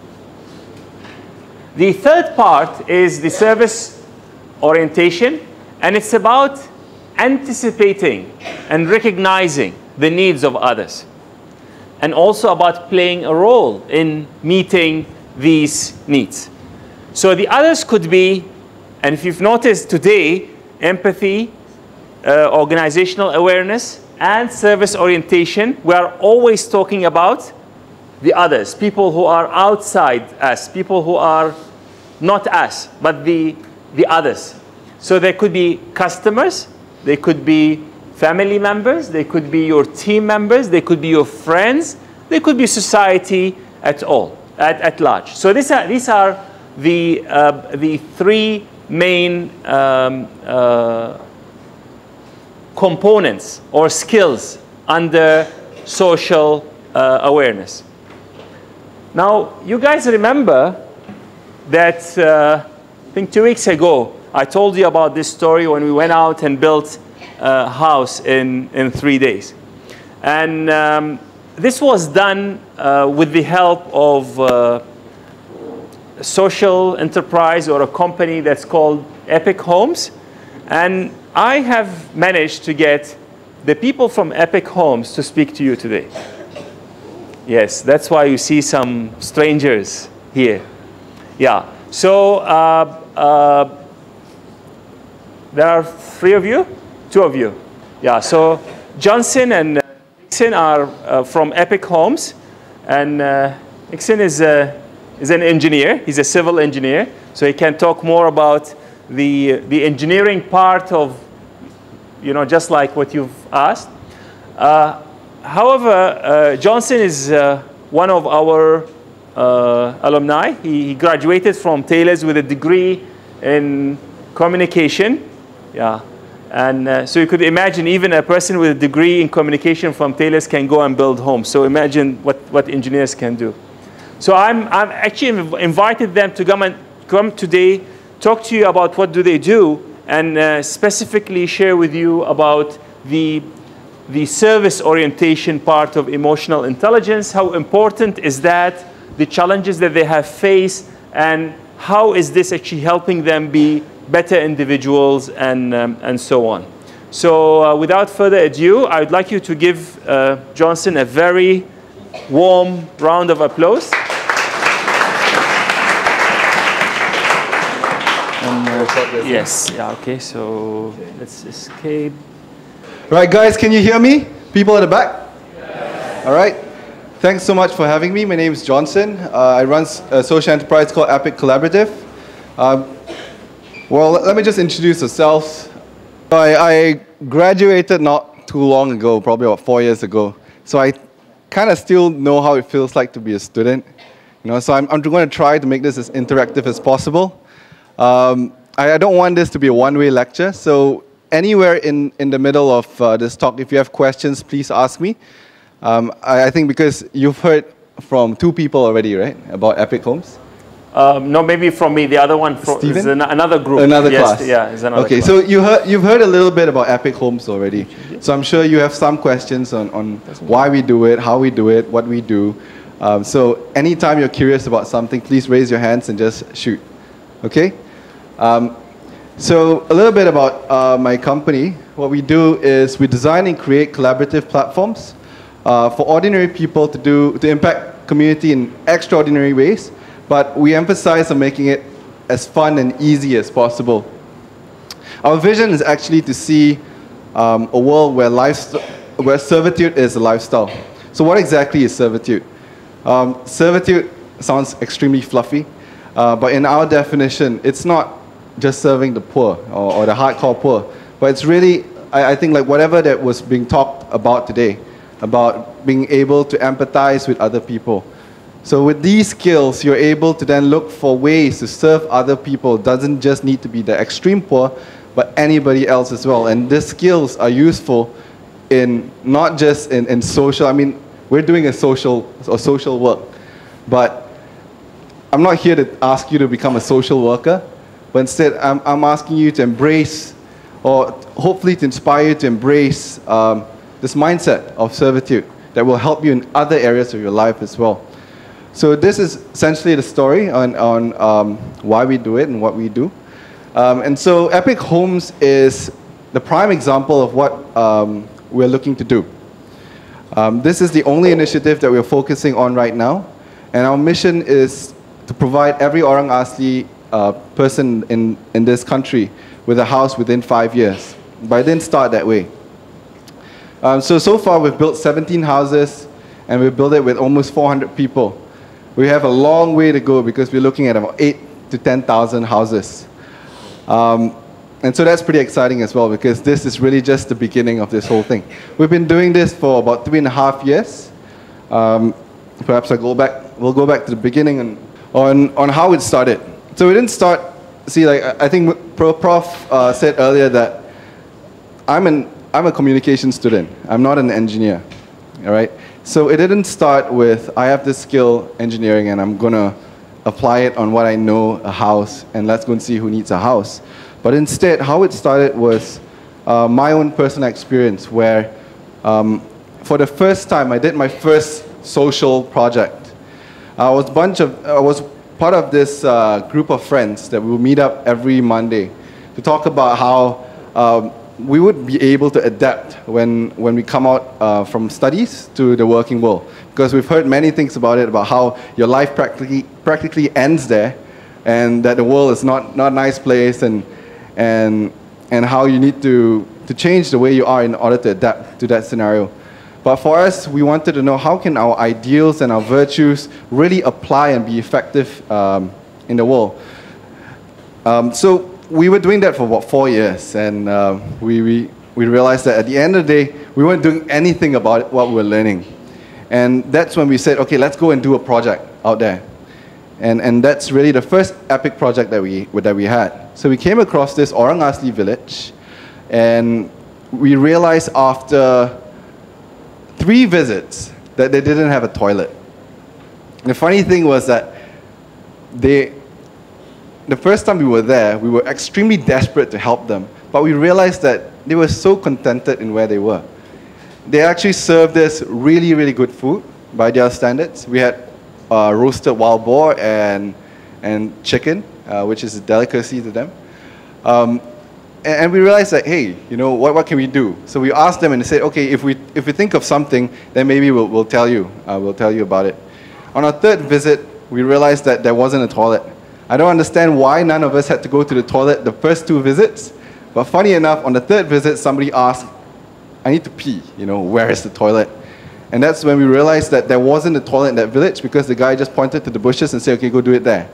The third part is the service orientation, and it's about anticipating and recognizing the needs of others, and also about playing a role in meeting these needs. So the others could be, and if you've noticed today, empathy, organizational awareness, and service orientation, we are always talking about the others, people who are outside us, people who are not us, but the others. So there could be customers, they could be family members, they could be your team members, they could be your friends, they could be society at large. So these are the three main components or skills under social awareness. Now, you guys remember that I think 2 weeks ago, I told you about this story when we went out and built a house in 3 days. And this was done with the help of a social enterprise or a company that's called Epic Homes. And I have managed to get the people from Epic Homes to speak to you today. Yes, that's why you see some strangers here. Yeah, so there are 3 of you? 2 of you. Yeah, so Johnson and Nixon are from Epic Homes, and Nixon is an engineer. He's a civil engineer, so he can talk more about the engineering part of, you know, just like what you've asked. However, Johnson is one of our alumni. He graduated from Taylor's with a degree in communication. Yeah. And so you could imagine even a person with a degree in communication from Taylor's can go and build homes. So imagine what engineers can do. So I'm actually invited them to come today, talk to you about what do they do, and specifically share with you about the service orientation part of emotional intelligence. How important is that? The challenges that they have faced, and how is this actually helping them be better individuals, and so on. So without further ado, I would like you to give Johnson a very warm round of applause. Yes, yeah, okay, so let's escape. Right, guys, can you hear me? People at the back? Yeah. All right. Thanks so much for having me. My name is Johnson. I run a social enterprise called Epic Collaborative. Well, let me just introduce ourselves. I graduated not too long ago, probably about 4 years ago. So I kind of still know how it feels like to be a student. You know, so I'm going to try to make this as interactive as possible. I don't want this to be a one-way lecture. So anywhere in the middle of this talk, if you have questions, please ask me. I think because you've heard from 2 people already, right, about Epic Homes? No, maybe from me. The other one is another group. Another class. Yeah, is another okay, class. So you've heard a little bit about Epic Homes already. So I'm sure you have some questions on why we do it, how we do it, what we do. So anytime you're curious about something, please raise your hands and just shoot. Okay? So a little bit about my company. What we do is we design and create collaborative platforms for ordinary people to impact community in extraordinary ways, but we emphasize on making it as fun and easy as possible. Our vision is actually to see a world where servitude is a lifestyle. So what exactly is servitude? Servitude sounds extremely fluffy, but in our definition, it's not just serving the poor or the hardcore poor, but it's really, I think, like whatever that was being talked about today, about being able to empathize with other people. So with these skills, you're able to then look for ways to serve other people. It doesn't just need to be the extreme poor, but anybody else as well. And these skills are useful in not just in social. I mean, we're doing a social work, but I'm not here to ask you to become a social worker, but instead I'm asking you to embrace, or hopefully to inspire you to embrace this mindset of servitude that will help you in other areas of your life as well. So this is essentially the story on why we do it and what we do. And so Epic Homes is the prime example of what we're looking to do. This is the only initiative that we're focusing on right now. And our mission is to provide every Orang Asli person in this country with a house within 5 years. But I didn't start that way. So far we've built 17 houses, and we've built it with almost 400 people. We have a long way to go because we're looking at about 8,000 to 10,000 houses. And so that's pretty exciting as well, because this is really just the beginning of this whole thing. We've been doing this for about 3.5 years. Perhaps we'll go back to the beginning on how it started. So we didn't start, see, like I think Prof said earlier that I'm a communication student. I'm not an engineer, all right? So it didn't start with, I have this skill, engineering, and I'm gonna apply it on what I know, a house, and let's go and see who needs a house. But instead, how it started was my own personal experience where for the first time, I did my first social project. I was part of this group of friends that we would meet up every Monday to talk about how we would be able to adapt when we come out from studies to the working world. Because we've heard many things about it, about how your life practically ends there, and that the world is not a nice place, and how you need to change the way you are in order to adapt to that scenario. But for us, we wanted to know how can our ideals and our virtues really apply and be effective in the world. So we were doing that for about 4 years, and we realized that at the end of the day, we weren't doing anything about what we were learning. And that's when we said, okay, let's go and do a project out there. And that's really the first epic project that we had. So we came across this Orang Asli village, And we realized after 3 visits that they didn't have a toilet. And the funny thing was that the first time we were there, we were extremely desperate to help them, but we realized that they were so contented in where they were. They actually served us really, really good food by their standards. We had roasted wild boar and chicken, which is a delicacy to them. And we realized that, hey, you know, what can we do? So we asked them and they said, okay, if we think of something, then maybe we'll tell you. We'll tell you about it. On our 3rd visit, we realized that there wasn't a toilet. I don't understand why none of us had to go to the toilet the first 2 visits, but funny enough, on the 3rd visit, somebody asked, I need to pee, you know, where is the toilet? And that's when we realized that there wasn't a toilet in that village because the guy just pointed to the bushes and said, okay, go do it there.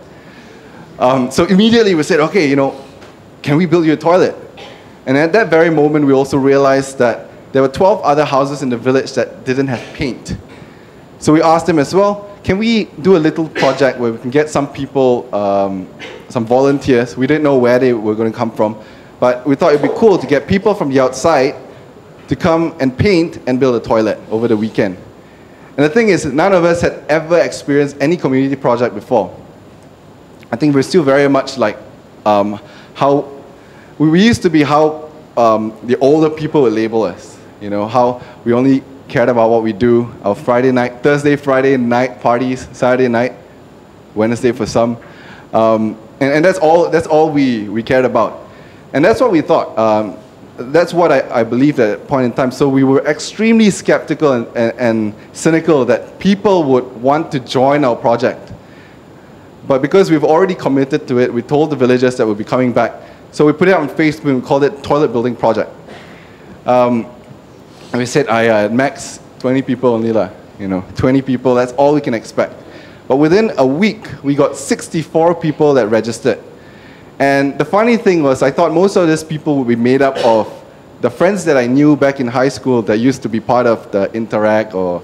So immediately we said, okay, you know, can we build you a toilet? And at that very moment, we also realized that there were 12 other houses in the village that didn't have paint. So we asked them as well, can we do a little project where we can get some people, some volunteers? We didn't know where they were going to come from, but we thought it'd be cool to get people from the outside to come and paint and build a toilet over the weekend. And the thing is, none of us had ever experienced any community project before. I think we're still very much like how we used to be how the older people would label us. You know, how we only cared about what we do, our Thursday, Friday night parties, Saturday night, Wednesday for some. And that's all we cared about. And that's what we thought. That's what I believed at that point in time. So we were extremely skeptical and cynical that people would want to join our project. But because we've already committed to it, we told the villagers that we'll be coming back. So we put it on Facebook and we called it Toilet Building Project. And we said, max 20 people only lah. You know, 20 people, that's all we can expect. But within a week, we got 64 people that registered. And the funny thing was, I thought most of these people would be made up of the friends that I knew back in high school that used to be part of the Interact or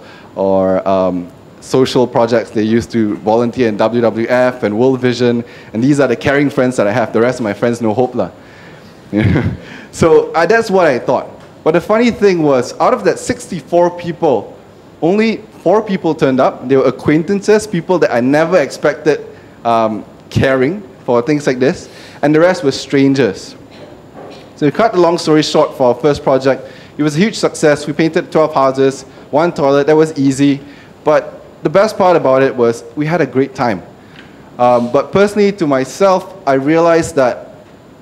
social projects. They used to volunteer in WWF and World Vision, and these are the caring friends that I have. The rest of my friends, no hope lah. So that's what I thought. But the funny thing was, out of that 64 people, only 4 people turned up. They were acquaintances, people that I never expected caring for things like this, and the rest were strangers. So to cut the long story short for our first project, it was a huge success. We painted 12 houses, 1 toilet. That was easy. But the best part about it was we had a great time. But personally, to myself, I realized that,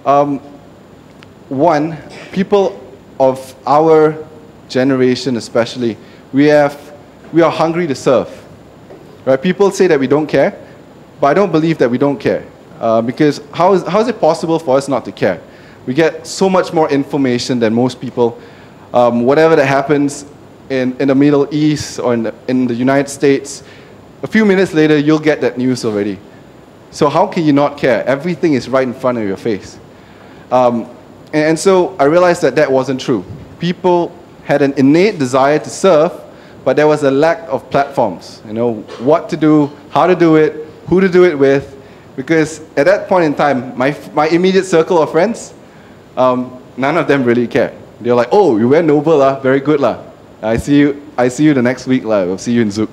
one, people of our generation especially, we are hungry to serve. Right? People say that we don't care, but I don't believe that we don't care. Because how is it possible for us not to care? We get so much more information than most people. Whatever that happens in the Middle East or in the United States, a few minutes later, you'll get that news already. So how can you not care? Everything is right in front of your face. And so I realized that that wasn't true. People had an innate desire to serve, but there was a lack of platforms. You know, what to do, how to do it, who to do it with. Because at that point in time, my immediate circle of friends, none of them really cared. They were like, oh, you went noble, very good. I see you the next week. We'll see you in Zouk.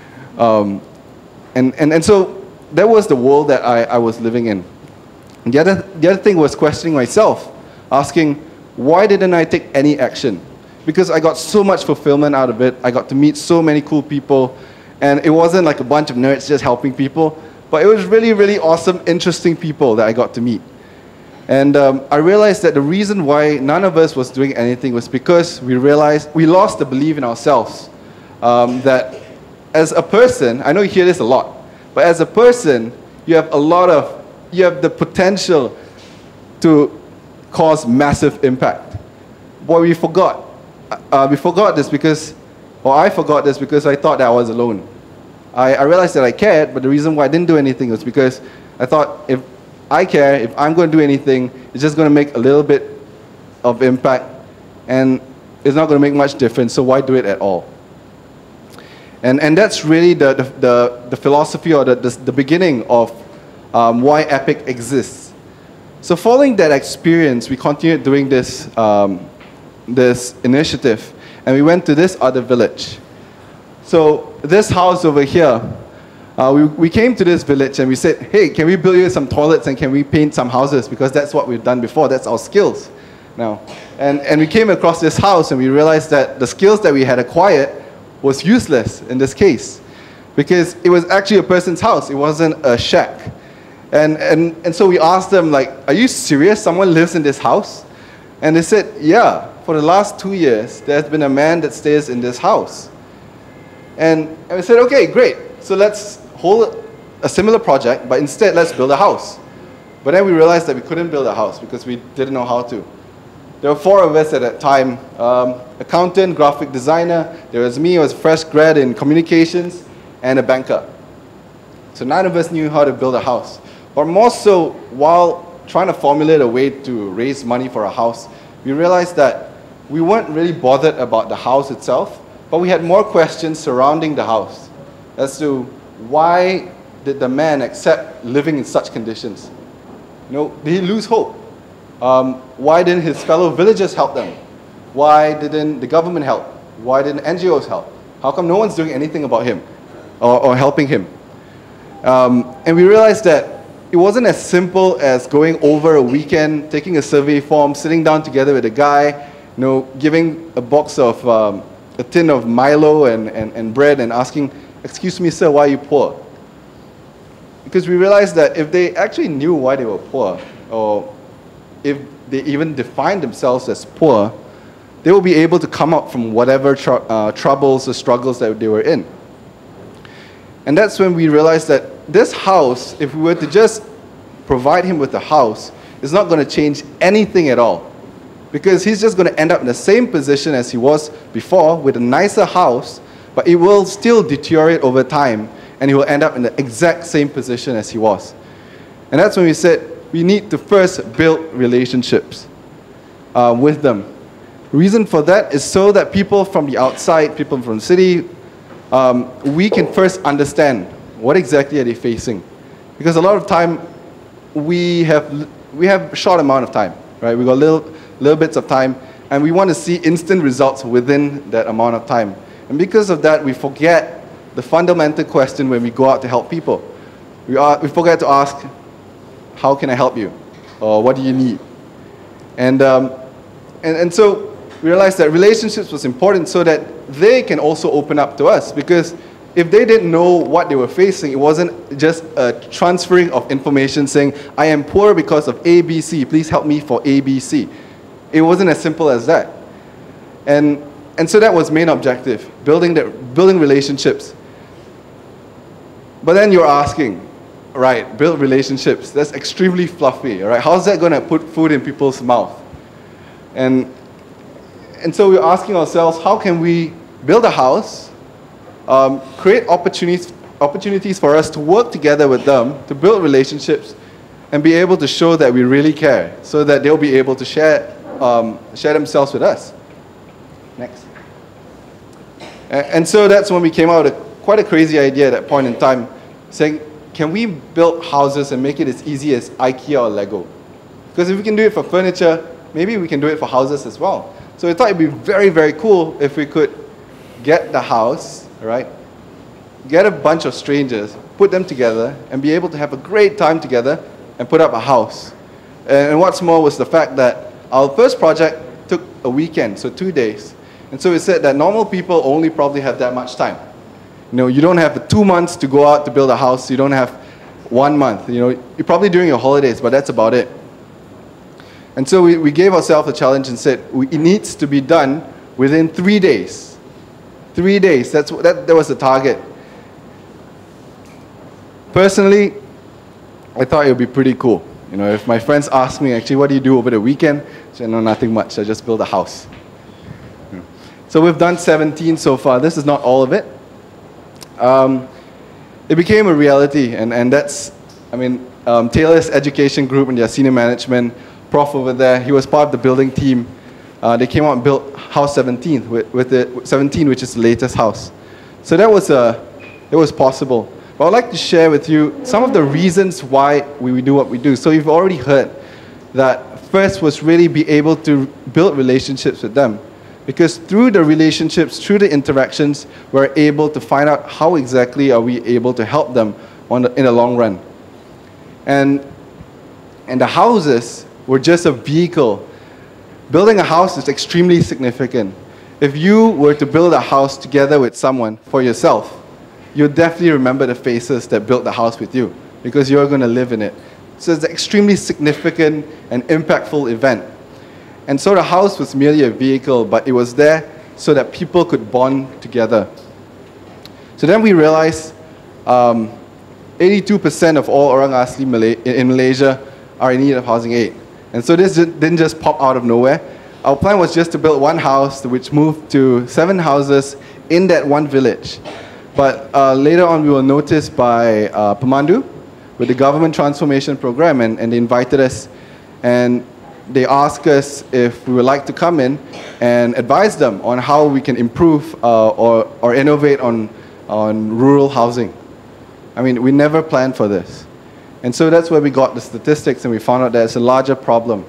And so that was the world that I was living in. And the other thing was questioning myself, asking, why didn't I take any action? Because I got so much fulfillment out of it. I got to meet so many cool people. And it wasn't like a bunch of nerds just helping people. But it was really, really awesome, interesting people that I got to meet. And I realized that the reason why none of us was doing anything was because we realized we lost the belief in ourselves. That as a person, I know you hear this a lot, but as a person, you have the potential to cause massive impact. But we forgot. I forgot this because I thought that I was alone. I realized that I cared, but the reason why I didn't do anything was because I thought if I care, if I'm going to do anything, it's just going to make a little bit of impact, and it's not going to make much difference, so why do it at all? And that's really the philosophy or the beginning of why EPIC exists. So following that experience, we continued doing this, this initiative, and we went to this other village. So this house over here, we came to this village and we said, hey, can we build you some toilets and can we paint some houses? Because that's what we've done before, that's our skills now. And we came across this house and we realized that the skills that we had acquired was useless in this case. Because it was actually a person's house, it wasn't a shack. And so we asked them, like, are you serious? Someone lives in this house? And they said, yeah, for the last 2 years, there's been a man that stays in this house. And we said, okay, great. So let's hold a similar project, but instead let's build a house. But then we realized that we couldn't build a house because we didn't know how to. There were 4 of us at that time, accountant, graphic designer, there was me, I was a fresh grad in communications, and a banker. So none of us knew how to build a house. But more so, while trying to formulate a way to raise money for a house, we realized that we weren't really bothered about the house itself, but we had more questions surrounding the house as to why did the man accept living in such conditions? You know, did he lose hope? Why didn't his fellow villagers help them? Why didn't the government help? Why didn't NGOs help? How come no one's doing anything about him or helping him? And we realized that it wasn't as simple as going over a weekend, taking a survey form, sitting down together with a guy, you know, giving a box of, a tin of Milo and bread and asking, excuse me, sir, why are you poor? Because we realized that if they actually knew why they were poor, or if they even defined themselves as poor, they will be able to come up from whatever troubles or struggles that they were in. And that's when we realized that this house, if we were to just provide him with a house, is not going to change anything at all. Because he's just going to end up in the same position as he was before with a nicer house, but it will still deteriorate over time and he will end up in the exact same position as he was. And that's when we said we need to first build relationships with them. The reason for that is so that people from the outside, people from the city, we can first understand what exactly are they facing. Because a lot of time we have a short amount of time, right? We got little bits of time and we want to see instant results within that amount of time. And because of that, we forget the fundamental question when we go out to help people. We forget to ask, how can I help you? Or what do you need? And so we realized that relationships was important so that they can also open up to us. Because if they didn't know what they were facing, it wasn't just a transferring of information saying, I am poor because of ABC, please help me for ABC. It wasn't as simple as that. And so that was main objective, building relationships. But then you're asking, right, build relationships, that's extremely fluffy, right? How's that going to put food in people's mouth? And so we're asking ourselves, how can we build a house, create opportunities for us to work together with them, to build relationships, and be able to show that we really care, so that they'll be able to share themselves with us. Next. And so that's when we came out with quite a crazy idea at that point in time, saying, can we build houses and make it as easy as IKEA or Lego? Because if we can do it for furniture, maybe we can do it for houses as well. So we thought it'd be very, very cool if we could get the house, right? Get a bunch of strangers, put them together, and be able to have a great time together and put up a house. And what's more was the fact that our first project took a weekend, so 2 days. And so we said that normal people only probably have that much time. You know, you don't have 2 months to go out to build a house. You don't have 1 month. You know, you're probably doing your holidays, but that's about it. And so we gave ourselves a challenge and said it needs to be done within 3 days. 3 days. That was the target. Personally, I thought it would be pretty cool. You know, if my friends ask me, actually, what do you do over the weekend? I said, no, nothing much. I just build a house. So we've done 17 so far. This is not all of it. It became a reality, and that's, I mean, Taylor's education group and their senior management, Prof over there, he was part of the building team. They came out and built House 17, with the 17, which is the latest house. So that was it was possible. But I'd like to share with you some of the reasons why we do what we do. So you've already heard that first was really be able to build relationships with them. Because through the relationships, through the interactions, we're able to find out how exactly are we able to help them in the long run. And the houses were just a vehicle. Building a house is extremely significant. If you were to build a house together with someone for yourself, you'll definitely remember the faces that built the house with you, because you're going to live in it. So it's an extremely significant and impactful event. And so the house was merely a vehicle, but it was there so that people could bond together. So then we realized 82% of all orang asli in Malaysia are in need of housing aid. And so this didn't just pop out of nowhere. Our plan was just to build one house, which moved to 7 houses in that one village. But later on, we were noticed by Pemandu with the government transformation program, and they invited us, and they asked us if we would like to come in and advise them on how we can improve or innovate on rural housing. I mean, we never planned for this. And so that's where we got the statistics, and we found out that it's a larger problem.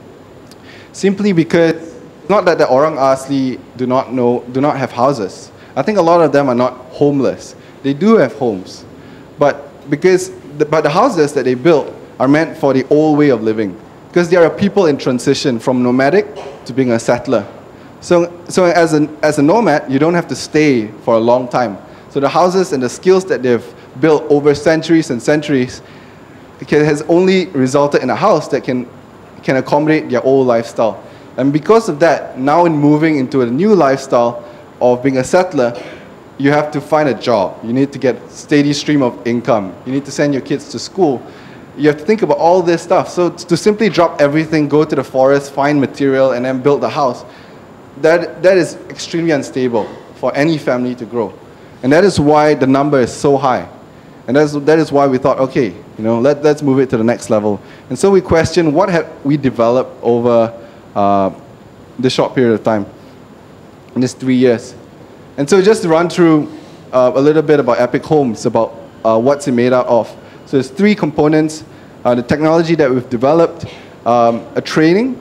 Simply because, not that the orang asli do not have houses. I think a lot of them are not homeless. They do have homes. But the houses that they built are meant for the old way of living. Because there are people in transition from nomadic to being a settler. So as a nomad, you don't have to stay for a long time. So the houses and the skills that they've built over centuries and centuries has only resulted in a house that can accommodate their old lifestyle. And because of that, now in moving into a new lifestyle of being a settler, you have to find a job. You need to get a steady stream of income. You need to send your kids to school. You have to think about all this stuff. So to simply drop everything, go to the forest, find material, and then build the house, that is extremely unstable for any family to grow. And that is why the number is so high. And that is why we thought, okay, let's move it to the next level. And so we questioned, what have we developed over this short period of time, in this 3 years. And so just to run through a little bit about Epic Homes, about what's it made out of. So there's 3 components: the technology that we've developed, a training,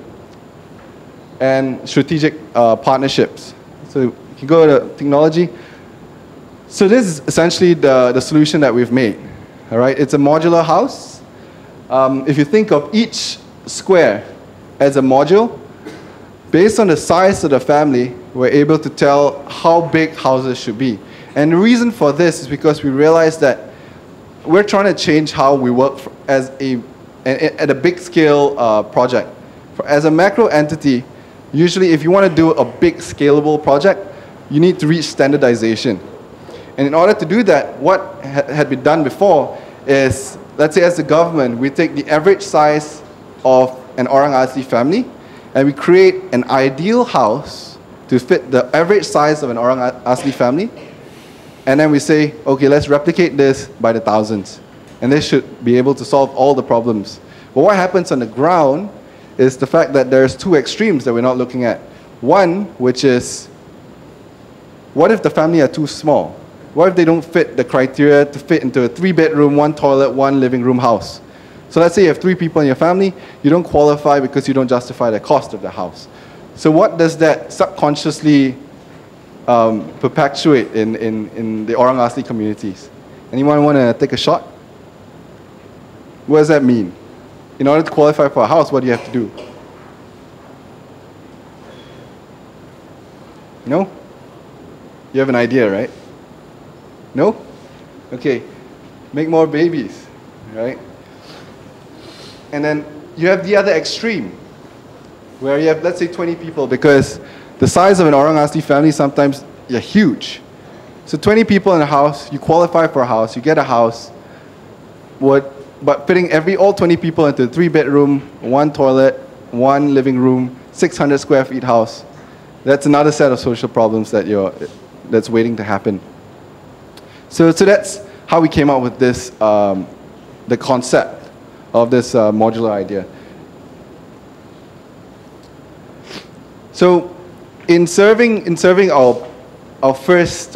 and strategic partnerships. So you can go to technology. So this is essentially the solution that we've made. All right, it's a modular house. If you think of each square as a module, based on the size of the family, we're able to tell how big houses should be. And the reason for this is because we realized that we're trying to change how we work at a big scale project. As a macro entity, usually if you want to do a big scalable project, you need to reach standardization. And in order to do that, what had been done before is, let's say as a government, we take the average size of an orang asli family, and we create an ideal house to fit the average size of an orang asli family, and then we say, okay, let's replicate this by the thousands. And this should be able to solve all the problems. But what happens on the ground is the fact that there's 2 extremes that we're not looking at. One, which is, what if the family are too small? What if they don't fit the criteria to fit into a 3-bedroom, 1 toilet, 1 living room house? So let's say you have 3 people in your family, you don't qualify because you don't justify the cost of the house. So what does that subconsciously perpetuate in the orang asli communities? Anyone want to take a shot? What does that mean? In order to qualify for a house, what do you have to do? No? You have an idea, right? No? Okay. Make more babies, right? And then you have the other extreme, where you have, let's say, 20 people, because the size of an orang asli family sometimes are huge. So 20 people in a house, you qualify for a house, you get a house, but fitting all 20 people into a 3-bedroom, 1 toilet, 1 living room, 600 square feet house, that's another set of social problems that's waiting to happen. So that's how we came up with this, the concept of this modular idea. So in serving our first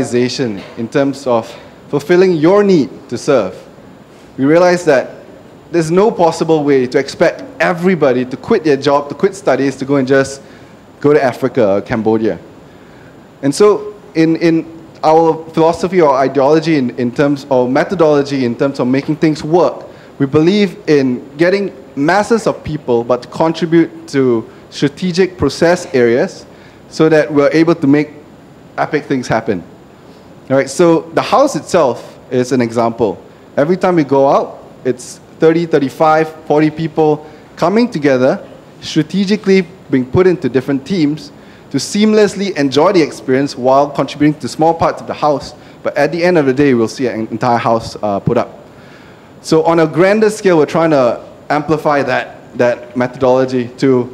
realization in terms of fulfilling your need to serve, we realized that there's no possible way to expect everybody to quit their job, to quit studies, to go and just go to Africa or Cambodia. And so in our philosophy or ideology in terms of methodology, in terms of making things work, we believe in getting masses of people but to contribute to strategic process areas so that we're able to make epic things happen. All right, so the house itself is an example. Every time we go out, it's 30, 35, 40 people coming together, strategically being put into different teams to seamlessly enjoy the experience while contributing to small parts of the house. But at the end of the day, we'll see an entire house put up. So on a grander scale, we're trying to amplify that methodology to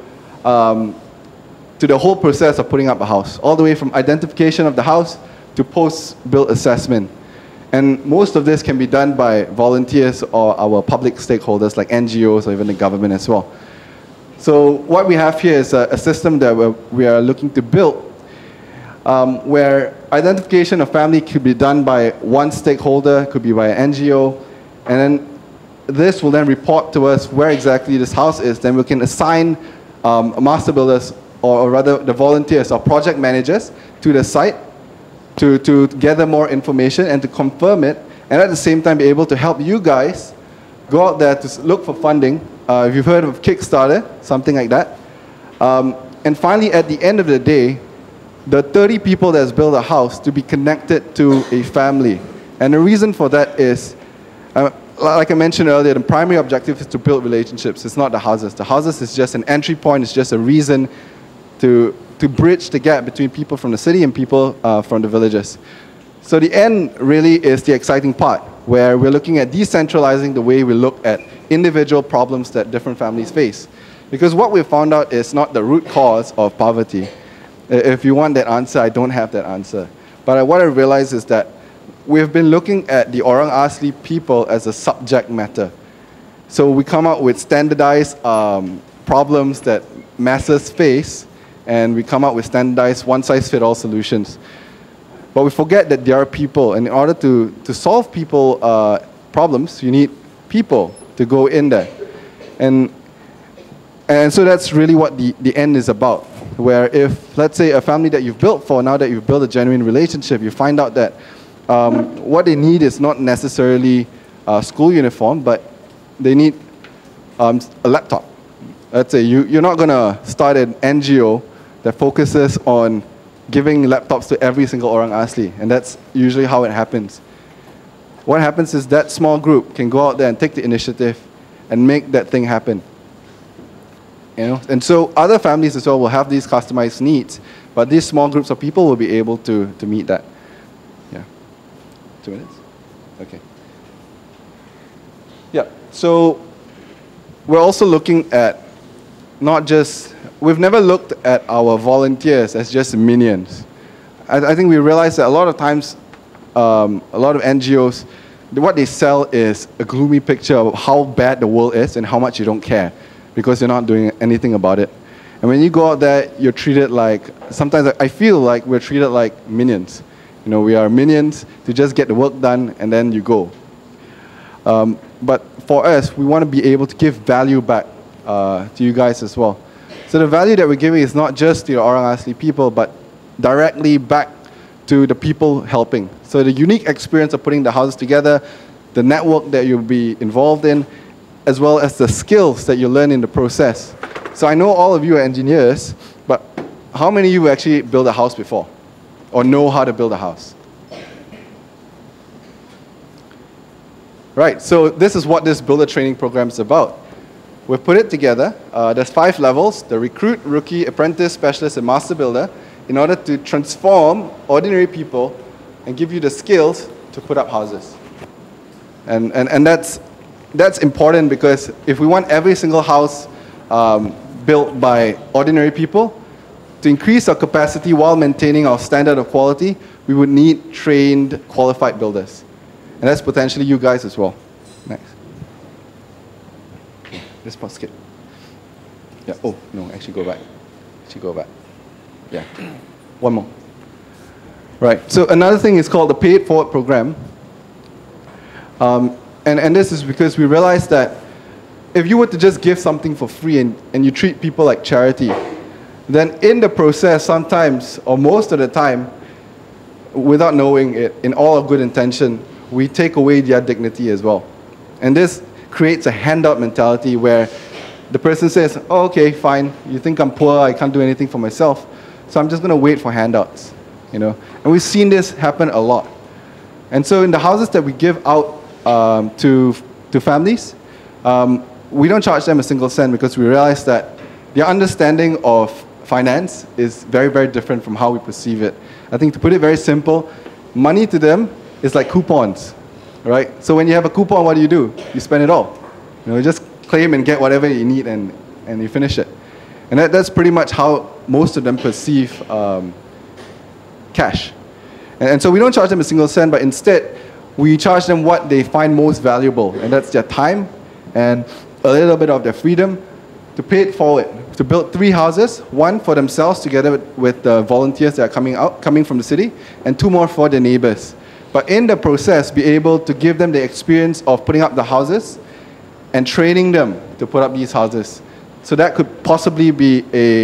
the whole process of putting up a house, all the way from identification of the house to post-build assessment. And most of this can be done by volunteers or our public stakeholders like NGOs or even the government as well. So what we have here is a system that we are looking to build where identification of family could be done by one stakeholder, could be by an NGO, and then this will then report to us where exactly this house is. Then we can assign master builders, or rather the volunteers or project managers to the site to gather more information and to confirm it, and at the same time be able to help you guys go out there to look for funding. If you've heard of Kickstarter, something like that. And finally, at the end of the day, the 30 people that's built a house to be connected to a family. And the reason for that is, like I mentioned earlier, the primary objective is to build relationships. It's not the houses. The houses is just an entry point. It's just a reason to bridge the gap between people from the city and people from the villages. So the end really is the exciting part, where we're looking at decentralizing the way we look at individual problems that different families face. Because what we found out is not the root cause of poverty. If you want that answer, I don't have that answer. But what I realized is that we've been looking at the Orang Asli people as a subject matter. So we come up with standardized problems that masses face, and we come up with standardized one-size-fits-all solutions. But we forget that there are people, and in order to solve people problems, you need people to go in there. And so that's really what the end is about, where if, let's say, a family that you've built for, now that you've built a genuine relationship, you find out that what they need is not necessarily a school uniform, but they need a laptop. Let's say you're not going to start an NGO that focuses on giving laptops to every single Orang Asli, and that's usually how it happens. What happens is that small group can go out there and take the initiative and make that thing happen. You know? And so other families as well will have these customized needs, but these small groups of people will be able to meet that. Yeah. 2 minutes? Okay. Yeah, so we're also looking at not just, we've never looked at our volunteers as just minions. I think we realize that a lot of times, a lot of NGOs, what they sell is a gloomy picture of how bad the world is and how much you don't care because you're not doing anything about it. And when you go out there, you're treated like, sometimes I feel like we're treated like minions. You know, we are minions to just get the work done and then you go. But for us, we want to be able to give value back to you guys as well. So the value that we're giving is not just to the Orang Asli people, but directly back to the people helping. So the unique experience of putting the houses together, the network that you'll be involved in, as well as the skills that you learn in the process. So I know all of you are engineers, but how many of you actually built a house before? Or know how to build a house? Right, so this is what this builder training program is about. We've put it together. There's 5 levels: the recruit, rookie, apprentice, specialist, and master builder, in order to transform ordinary people and give you the skills to put up houses. And that's important, because if we want every single house built by ordinary people, to increase our capacity while maintaining our standard of quality, we would need trained, qualified builders. And that's potentially you guys as well. Next. This part skip. Yeah, oh, no, actually go back. Actually go back. Yeah, one more. Right, so another thing is called the Pay It Forward program. And this is because we realized that if you were to just give something for free and you treat people like charity, then in the process, sometimes, or most of the time, without knowing it, in all of good intention, we take away their dignity as well. And this creates a handout mentality where the person says, oh, okay, fine, you think I'm poor, I can't do anything for myself, so I'm just going to wait for handouts, you know. And we've seen this happen a lot. And so in the houses that we give out to families, we don't charge them a single cent because we realize that their understanding of finance is very, very different from how we perceive it. I think to put it very simple, money to them is like coupons, right? So when you have a coupon, what do? You spend it all. You know, you just claim and get whatever you need and you finish it. And that's pretty much how most of them perceive cash. And so we don't charge them a single cent, but instead we charge them what they find most valuable, and that's their time and a little bit of their freedom to pay it forward, to build 3 houses, 1 for themselves together with the volunteers that are coming from the city, and 2 more for their neighbors. But in the process, be able to give them the experience of putting up the houses and training them to put up these houses. So that could possibly be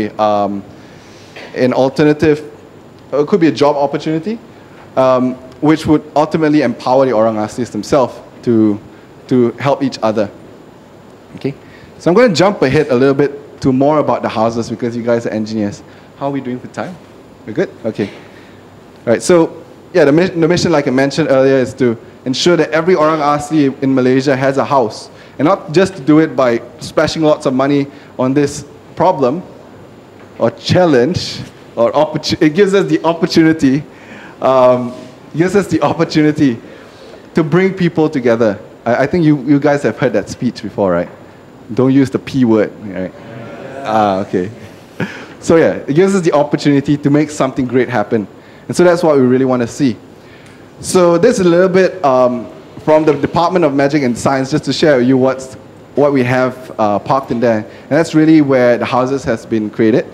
an alternative, it could be a job opportunity, which would ultimately empower the orang aslis themselves to help each other. Okay, so I'm going to jump ahead a little bit to more about the houses because you guys are engineers. How are we doing for time? We're good? Okay. All right, so yeah, the mission, like I mentioned earlier, is to ensure that every orang asli in Malaysia has a house. And not just to do it by splashing lots of money on this problem or challenge, or it gives us the opportunity to bring people together. I think you guys have heard that speech before, right? Don't use the P word, right? Okay. So yeah, it gives us the opportunity to make something great happen. And so that's what we really want to see. So this is a little bit from the Department of Magic and Science, just to share with you what we have parked in there. And that's really where the houses has been created.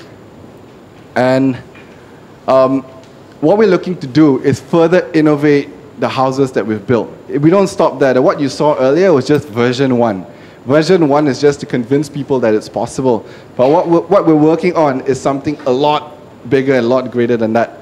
And what we're looking to do is further innovate the houses that we've built. We don't stop there. What you saw earlier was just version 1. Version 1 is just to convince people that it's possible. But what we're working on is something a lot bigger and a lot greater than that.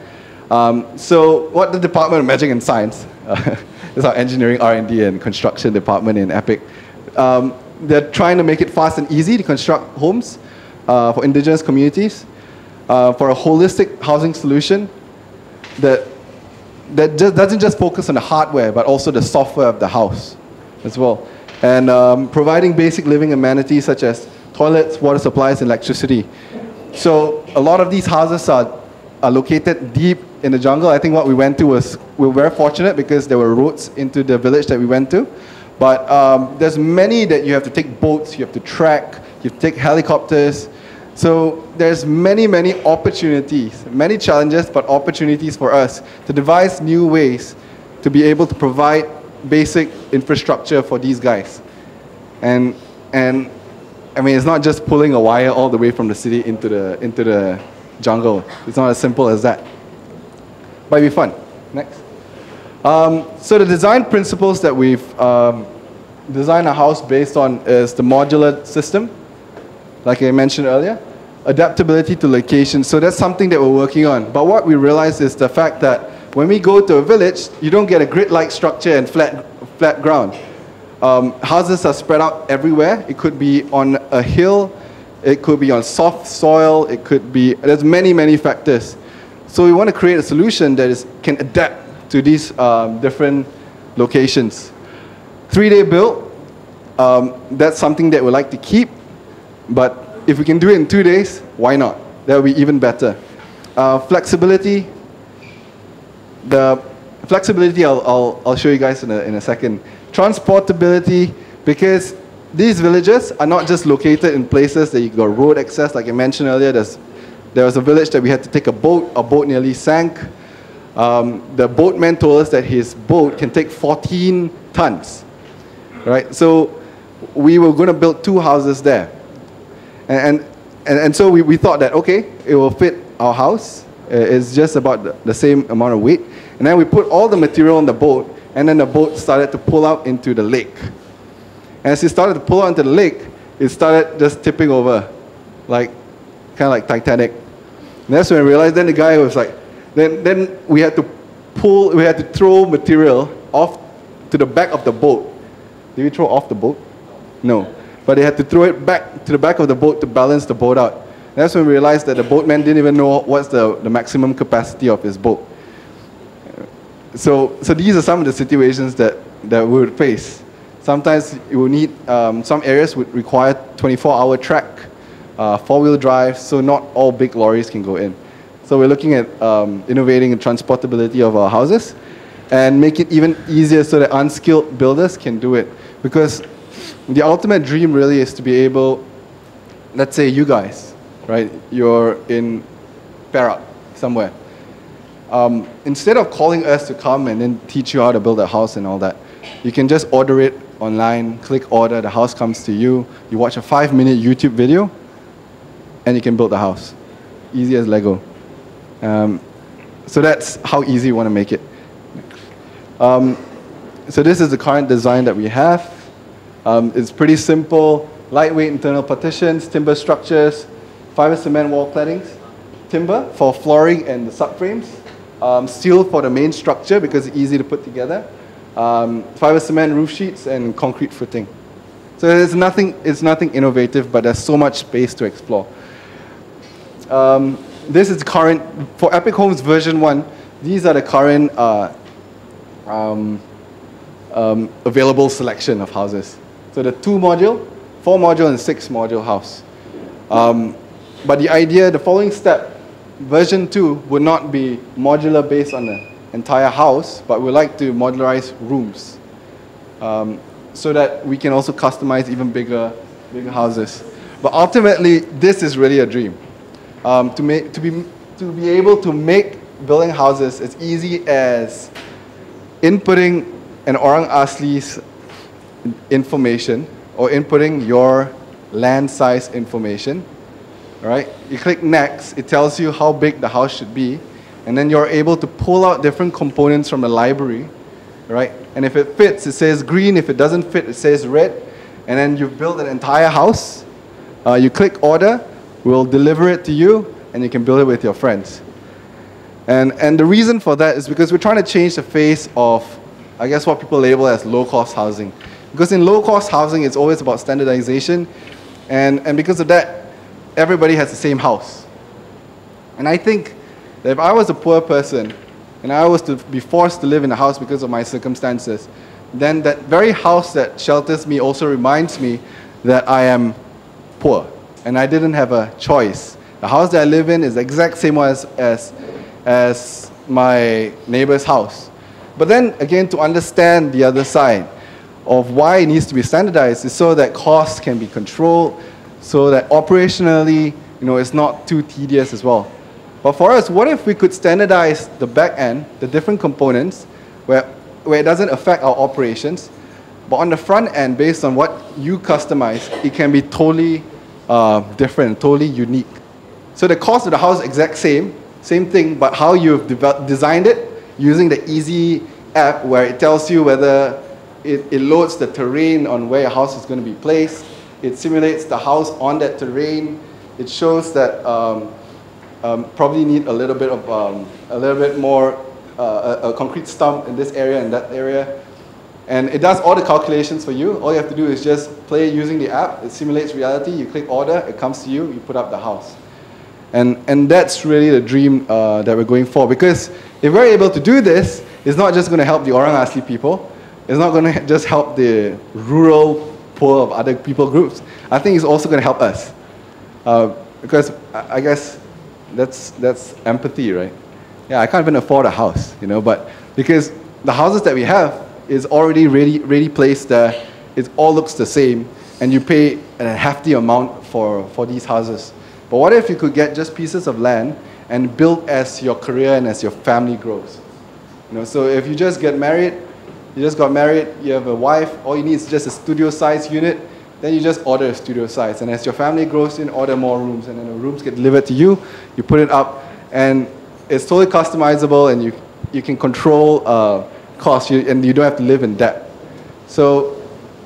So what the Department of Magic and Science, is our engineering, R&D, and construction department in EPIC, they're trying to make it fast and easy to construct homes for indigenous communities, for a holistic housing solution that doesn't just focus on the hardware, but also the software of the house as well. And providing basic living amenities such as toilets, water supplies, and electricity. So a lot of these houses are located deep in the jungle. I think what we went to was, we were very fortunate because there were roads into the village that we went to. But there's many that you have to take boats, you have to trek, you have to take helicopters. So there's many, many opportunities, many challenges, but opportunities for us to devise new ways to be able to provide basic infrastructure for these guys. And I mean, it's not just pulling a wire all the way from the city into the jungle. It's not as simple as that. But it'll be fun. Next. So the design principles that we've designed a house based on is the modular system, like I mentioned earlier, adaptability to location. So that's something that we're working on. But what we realize is the fact that when we go to a village, you don't get a grid-like structure and flat ground. Houses are spread out everywhere. It could be on a hill, it could be on soft soil, it could be, there's many, many factors. So we want to create a solution that can adapt to these different locations. 3-day build, that's something that we like to keep, but if we can do it in 2 days, why not? That would be even better. Flexibility, the flexibility I'll show you guys in a second. Transportability, because these villages are not just located in places that you got road access, like I mentioned earlier. There was a village that we had to take a boat nearly sank. The boatman told us that his boat can take 14 tons, right? So we were going to build 2 houses there. And so we thought that, okay, it will fit our house. It's just about the same amount of weight. And then we put all the material on the boat, and then the boat started to pull out into the lake. And as it started to pull onto the lake, it started just tipping over, like kind of like Titanic. And that's when I realized. Then the guy was like, then we had to throw material off to the back of the boat. Did we throw off the boat? No. But they had to throw it back to the back of the boat to balance the boat out. And that's when we realized that the boatman didn't even know what's the maximum capacity of his boat. So these are some of the situations that we would face. Sometimes you will need, some areas would require 24-hour track, 4-wheel drive, so not all big lorries can go in. So we're looking at innovating the transportability of our houses and make it even easier so that unskilled builders can do it. Because the ultimate dream really is to be able, let's say you guys, right? You're in Perak somewhere. Instead of calling us to come and then teach you how to build a house and all that, you can just order it online, click order, the house comes to you, you watch a 5-minute YouTube video, and you can build the house. Easy as Lego. So that's how easy you want to make it. So this is the current design that we have. It's pretty simple, lightweight internal partitions, timber structures, fiber cement wall claddings, timber for flooring and the subframes, steel for the main structure because it's easy to put together, fiber cement roof sheets, and concrete footing. So it's nothing innovative, but there's so much space to explore. This is current, for Epic Homes version 1, these are the current available selection of houses. So the 2-module, 4-module, and 6-module house. But the idea, the following step, version 2 would not be modular based on the entire house, but we like to modularize rooms so that we can also customize even bigger houses. But ultimately, this is really a dream. To be able to make building houses as easy as inputting an Orang Asli's information or inputting your land size information. All right, you click next, it tells you how big the house should be, and then you're able to pull out different components from the library, right? And if it fits, it says green. If it doesn't fit, it says red. And then you've built an entire house. You click order, we'll deliver it to you, and you can build it with your friends. And the reason for that is because we're trying to change the face of, I guess, what people label as low-cost housing. Because in low-cost housing, it's always about standardization, and because of that, everybody has the same house. And I think that if I was a poor person, and I was to be forced to live in a house because of my circumstances, then that very house that shelters me also reminds me that I am poor, and I didn't have a choice. The house that I live in is the exact same as my neighbor's house. But then again, to understand the other side of why it needs to be standardized is so that costs can be controlled, so that operationally, it's not too tedious as well. But for us, what if we could standardize the back end, the different components, where it doesn't affect our operations, but on the front end, based on what you customize, it can be totally different, totally unique. So the cost of the house is exact same thing, but how you've designed it using the easy app where it tells you whether it loads the terrain on where your house is going to be placed. It simulates the house on that terrain. It shows that probably need a little bit more a concrete stump in this area and that area, and it does all the calculations for you. All you have to do is just play using the app. It simulates reality. You click order. It comes to you. You put up the house, and that's really the dream that we're going for. Because if we're able to do this, it's not just going to help the Orang Asli people. It's not going to just help the rural poor of other people groups. I think it's also going to help us, because I guess that's empathy, right? Yeah, I can't even afford a house, but because the houses that we have is already ready placed there, it all looks the same, and you pay a hefty amount for these houses. But what if you could get just pieces of land and build as your career and as your family grows? So if you just got married, you have a wife, all you need is just a studio-size unit, then you just order a studio size. And as your family grows in, order more rooms, and then the rooms get delivered to you, you put it up, and it's totally customizable, and you can control costs, and you don't have to live in debt. So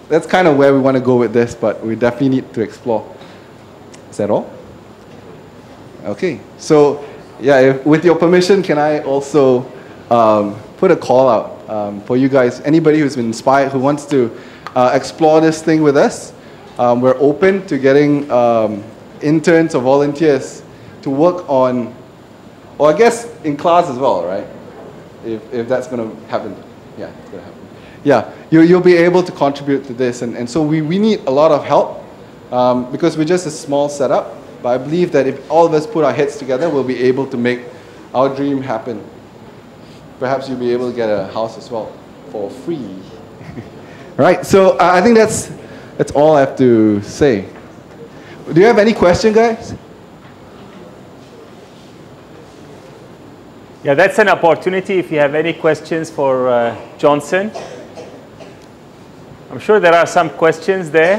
that's kind of where we want to go with this, but we definitely need to explore. Is that all? Okay, so yeah, with your permission, can I also put a call out for you guys, anybody who's been inspired, who wants to explore this thing with us. We're open to getting interns or volunteers to work on, or I guess in class as well, right? If that's going to happen. Yeah, it's going to happen. Yeah, you'll be able to contribute to this. And so we need a lot of help because we're just a small setup. But I believe that if all of us put our heads together, we'll be able to make our dream happen. Perhaps you'll be able to get a house as well for free. Right, so I think that's all I have to say. Do you have any question, guys? Yeah, that's an opportunity if you have any questions for Johnson. I'm sure there are some questions there.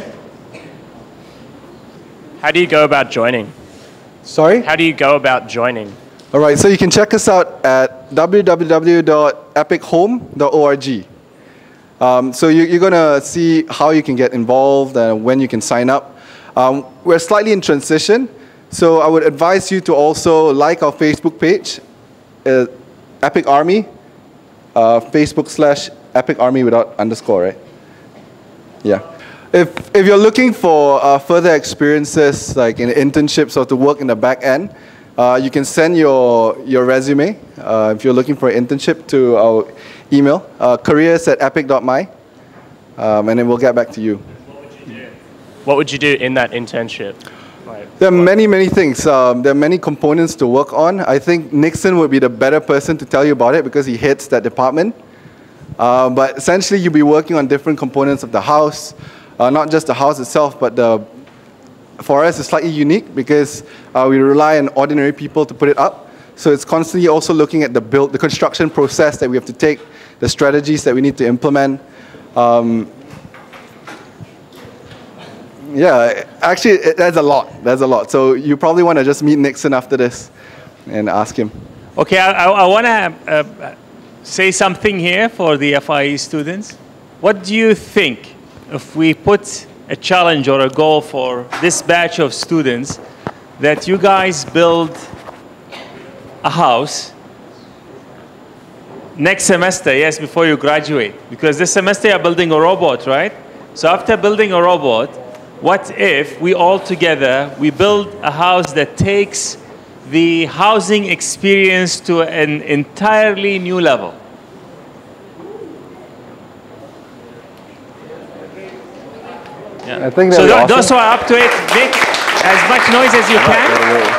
How do you go about joining? Sorry? How do you go about joining? All right, so you can check us out at www.epichome.org. So you're going to see how you can get involved and when you can sign up. We're slightly in transition, so I would advise you to also like our Facebook page, Epic Army, Facebook/Epic Army without underscore, right? Yeah. If you're looking for further experiences, like in internships or to work in the back end, you can send your resume, if you're looking for an internship, to our email, careers@epic.my, and then we'll get back to you. What would you do in that internship? There are many things. There are many components to work on. I think Nixon would be the better person to tell you about it because he heads that department. But essentially, you'll be working on different components of the house, not just the house itself, but for us, it's slightly unique because we rely on ordinary people to put it up. So it's constantly also looking at the construction process that we have to take, the strategies that we need to implement. Yeah, actually, there's a lot. There's a lot. So you probably want to just meet Nixon after this and ask him. Okay, I want to say something here for the FIE students. What do you think if we put a challenge or a goal for this batch of students that you guys build a house next semester, yes, before you graduate? Because this semester you're building a robot, right? So after building a robot, what if we all together, we build a house that takes the housing experience to an entirely new level? Yeah. I think so awesome. Those who are up to it, make as much noise as you can.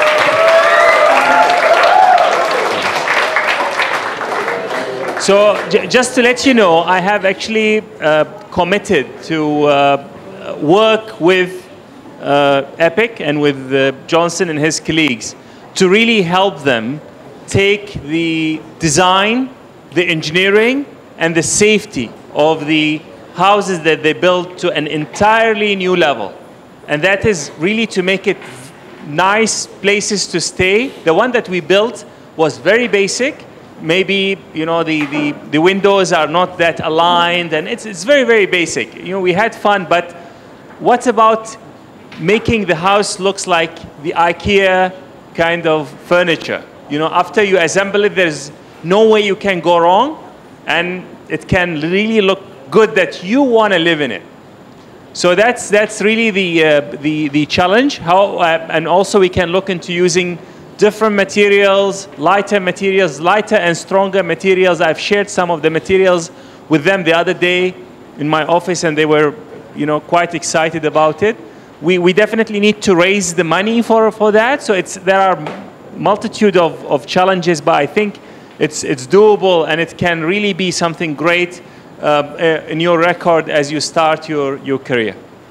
So just to let you know, I have actually committed to work with Epic and with Johnson and his colleagues to really help them take the design, the engineering, and the safety of the houses that they build to an entirely new level. And that is really to make it nice places to stay. The one that we built was very basic. Maybe, you know, the windows are not that aligned, and it's very, very basic. You know, we had fun, but what about making the house looks like the IKEA kind of furniture? You know, after you assemble it, there's no way you can go wrong, and it can really look good that you want to live in it. So that's really the challenge. How and also we can look into using different materials, lighter and stronger materials. I've shared some of the materials with them the other day in my office, and they were, you know, quite excited about it. We definitely need to raise the money for that. So there are multitude of challenges, but I think it's doable, and it can really be something great in your record as you start your career.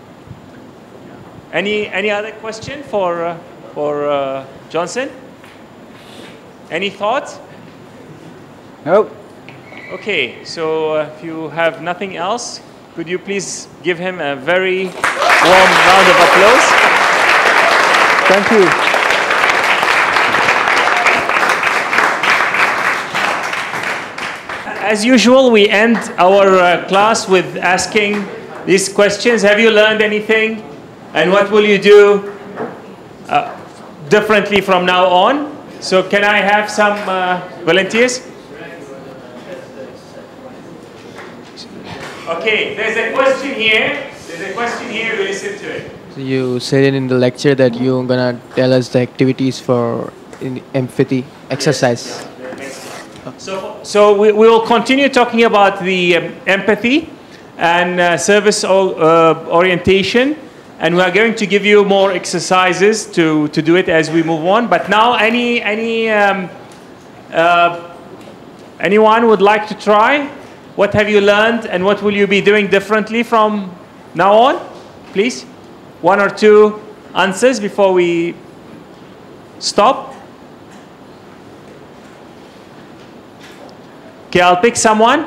Any other question for Johnson? Any thoughts? Nope. Okay, so if you have nothing else, could you please give him a very warm round of applause? Thank you. As usual, we end our class with asking these questions. Have you learned anything? And what will you do differently from now on? So can I have some volunteers? Okay, there's a question here. There's a question here. We listen to it. So you said it in the lecture that you're gonna tell us the activities for empathy exercise. So we will continue talking about the empathy and service orientation, and we are going to give you more exercises to do it as we move on. But now, anyone would like to try? What have you learned, and what will you be doing differently from now on? Please, 1 or 2 answers before we stop. Okay, I'll pick someone.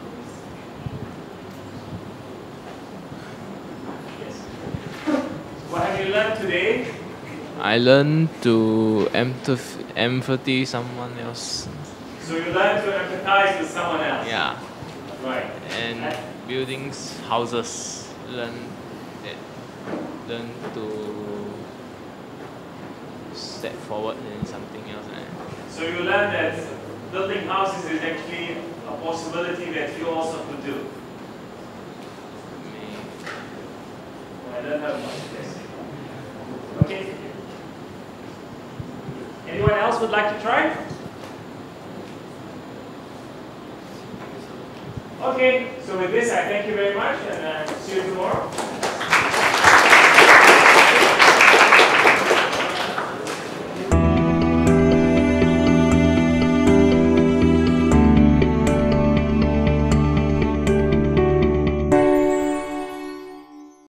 Yes. What have you learned today? I learned to empathy someone else. So you learned to empathize with someone else. Yeah. Right. And buildings, houses, learn to step forward in something else. So you learned that building houses is actually a possibility that you also could do. I don't have much this. Okay. Anyone else would like to try? Okay, so with this I thank you very much and see you tomorrow.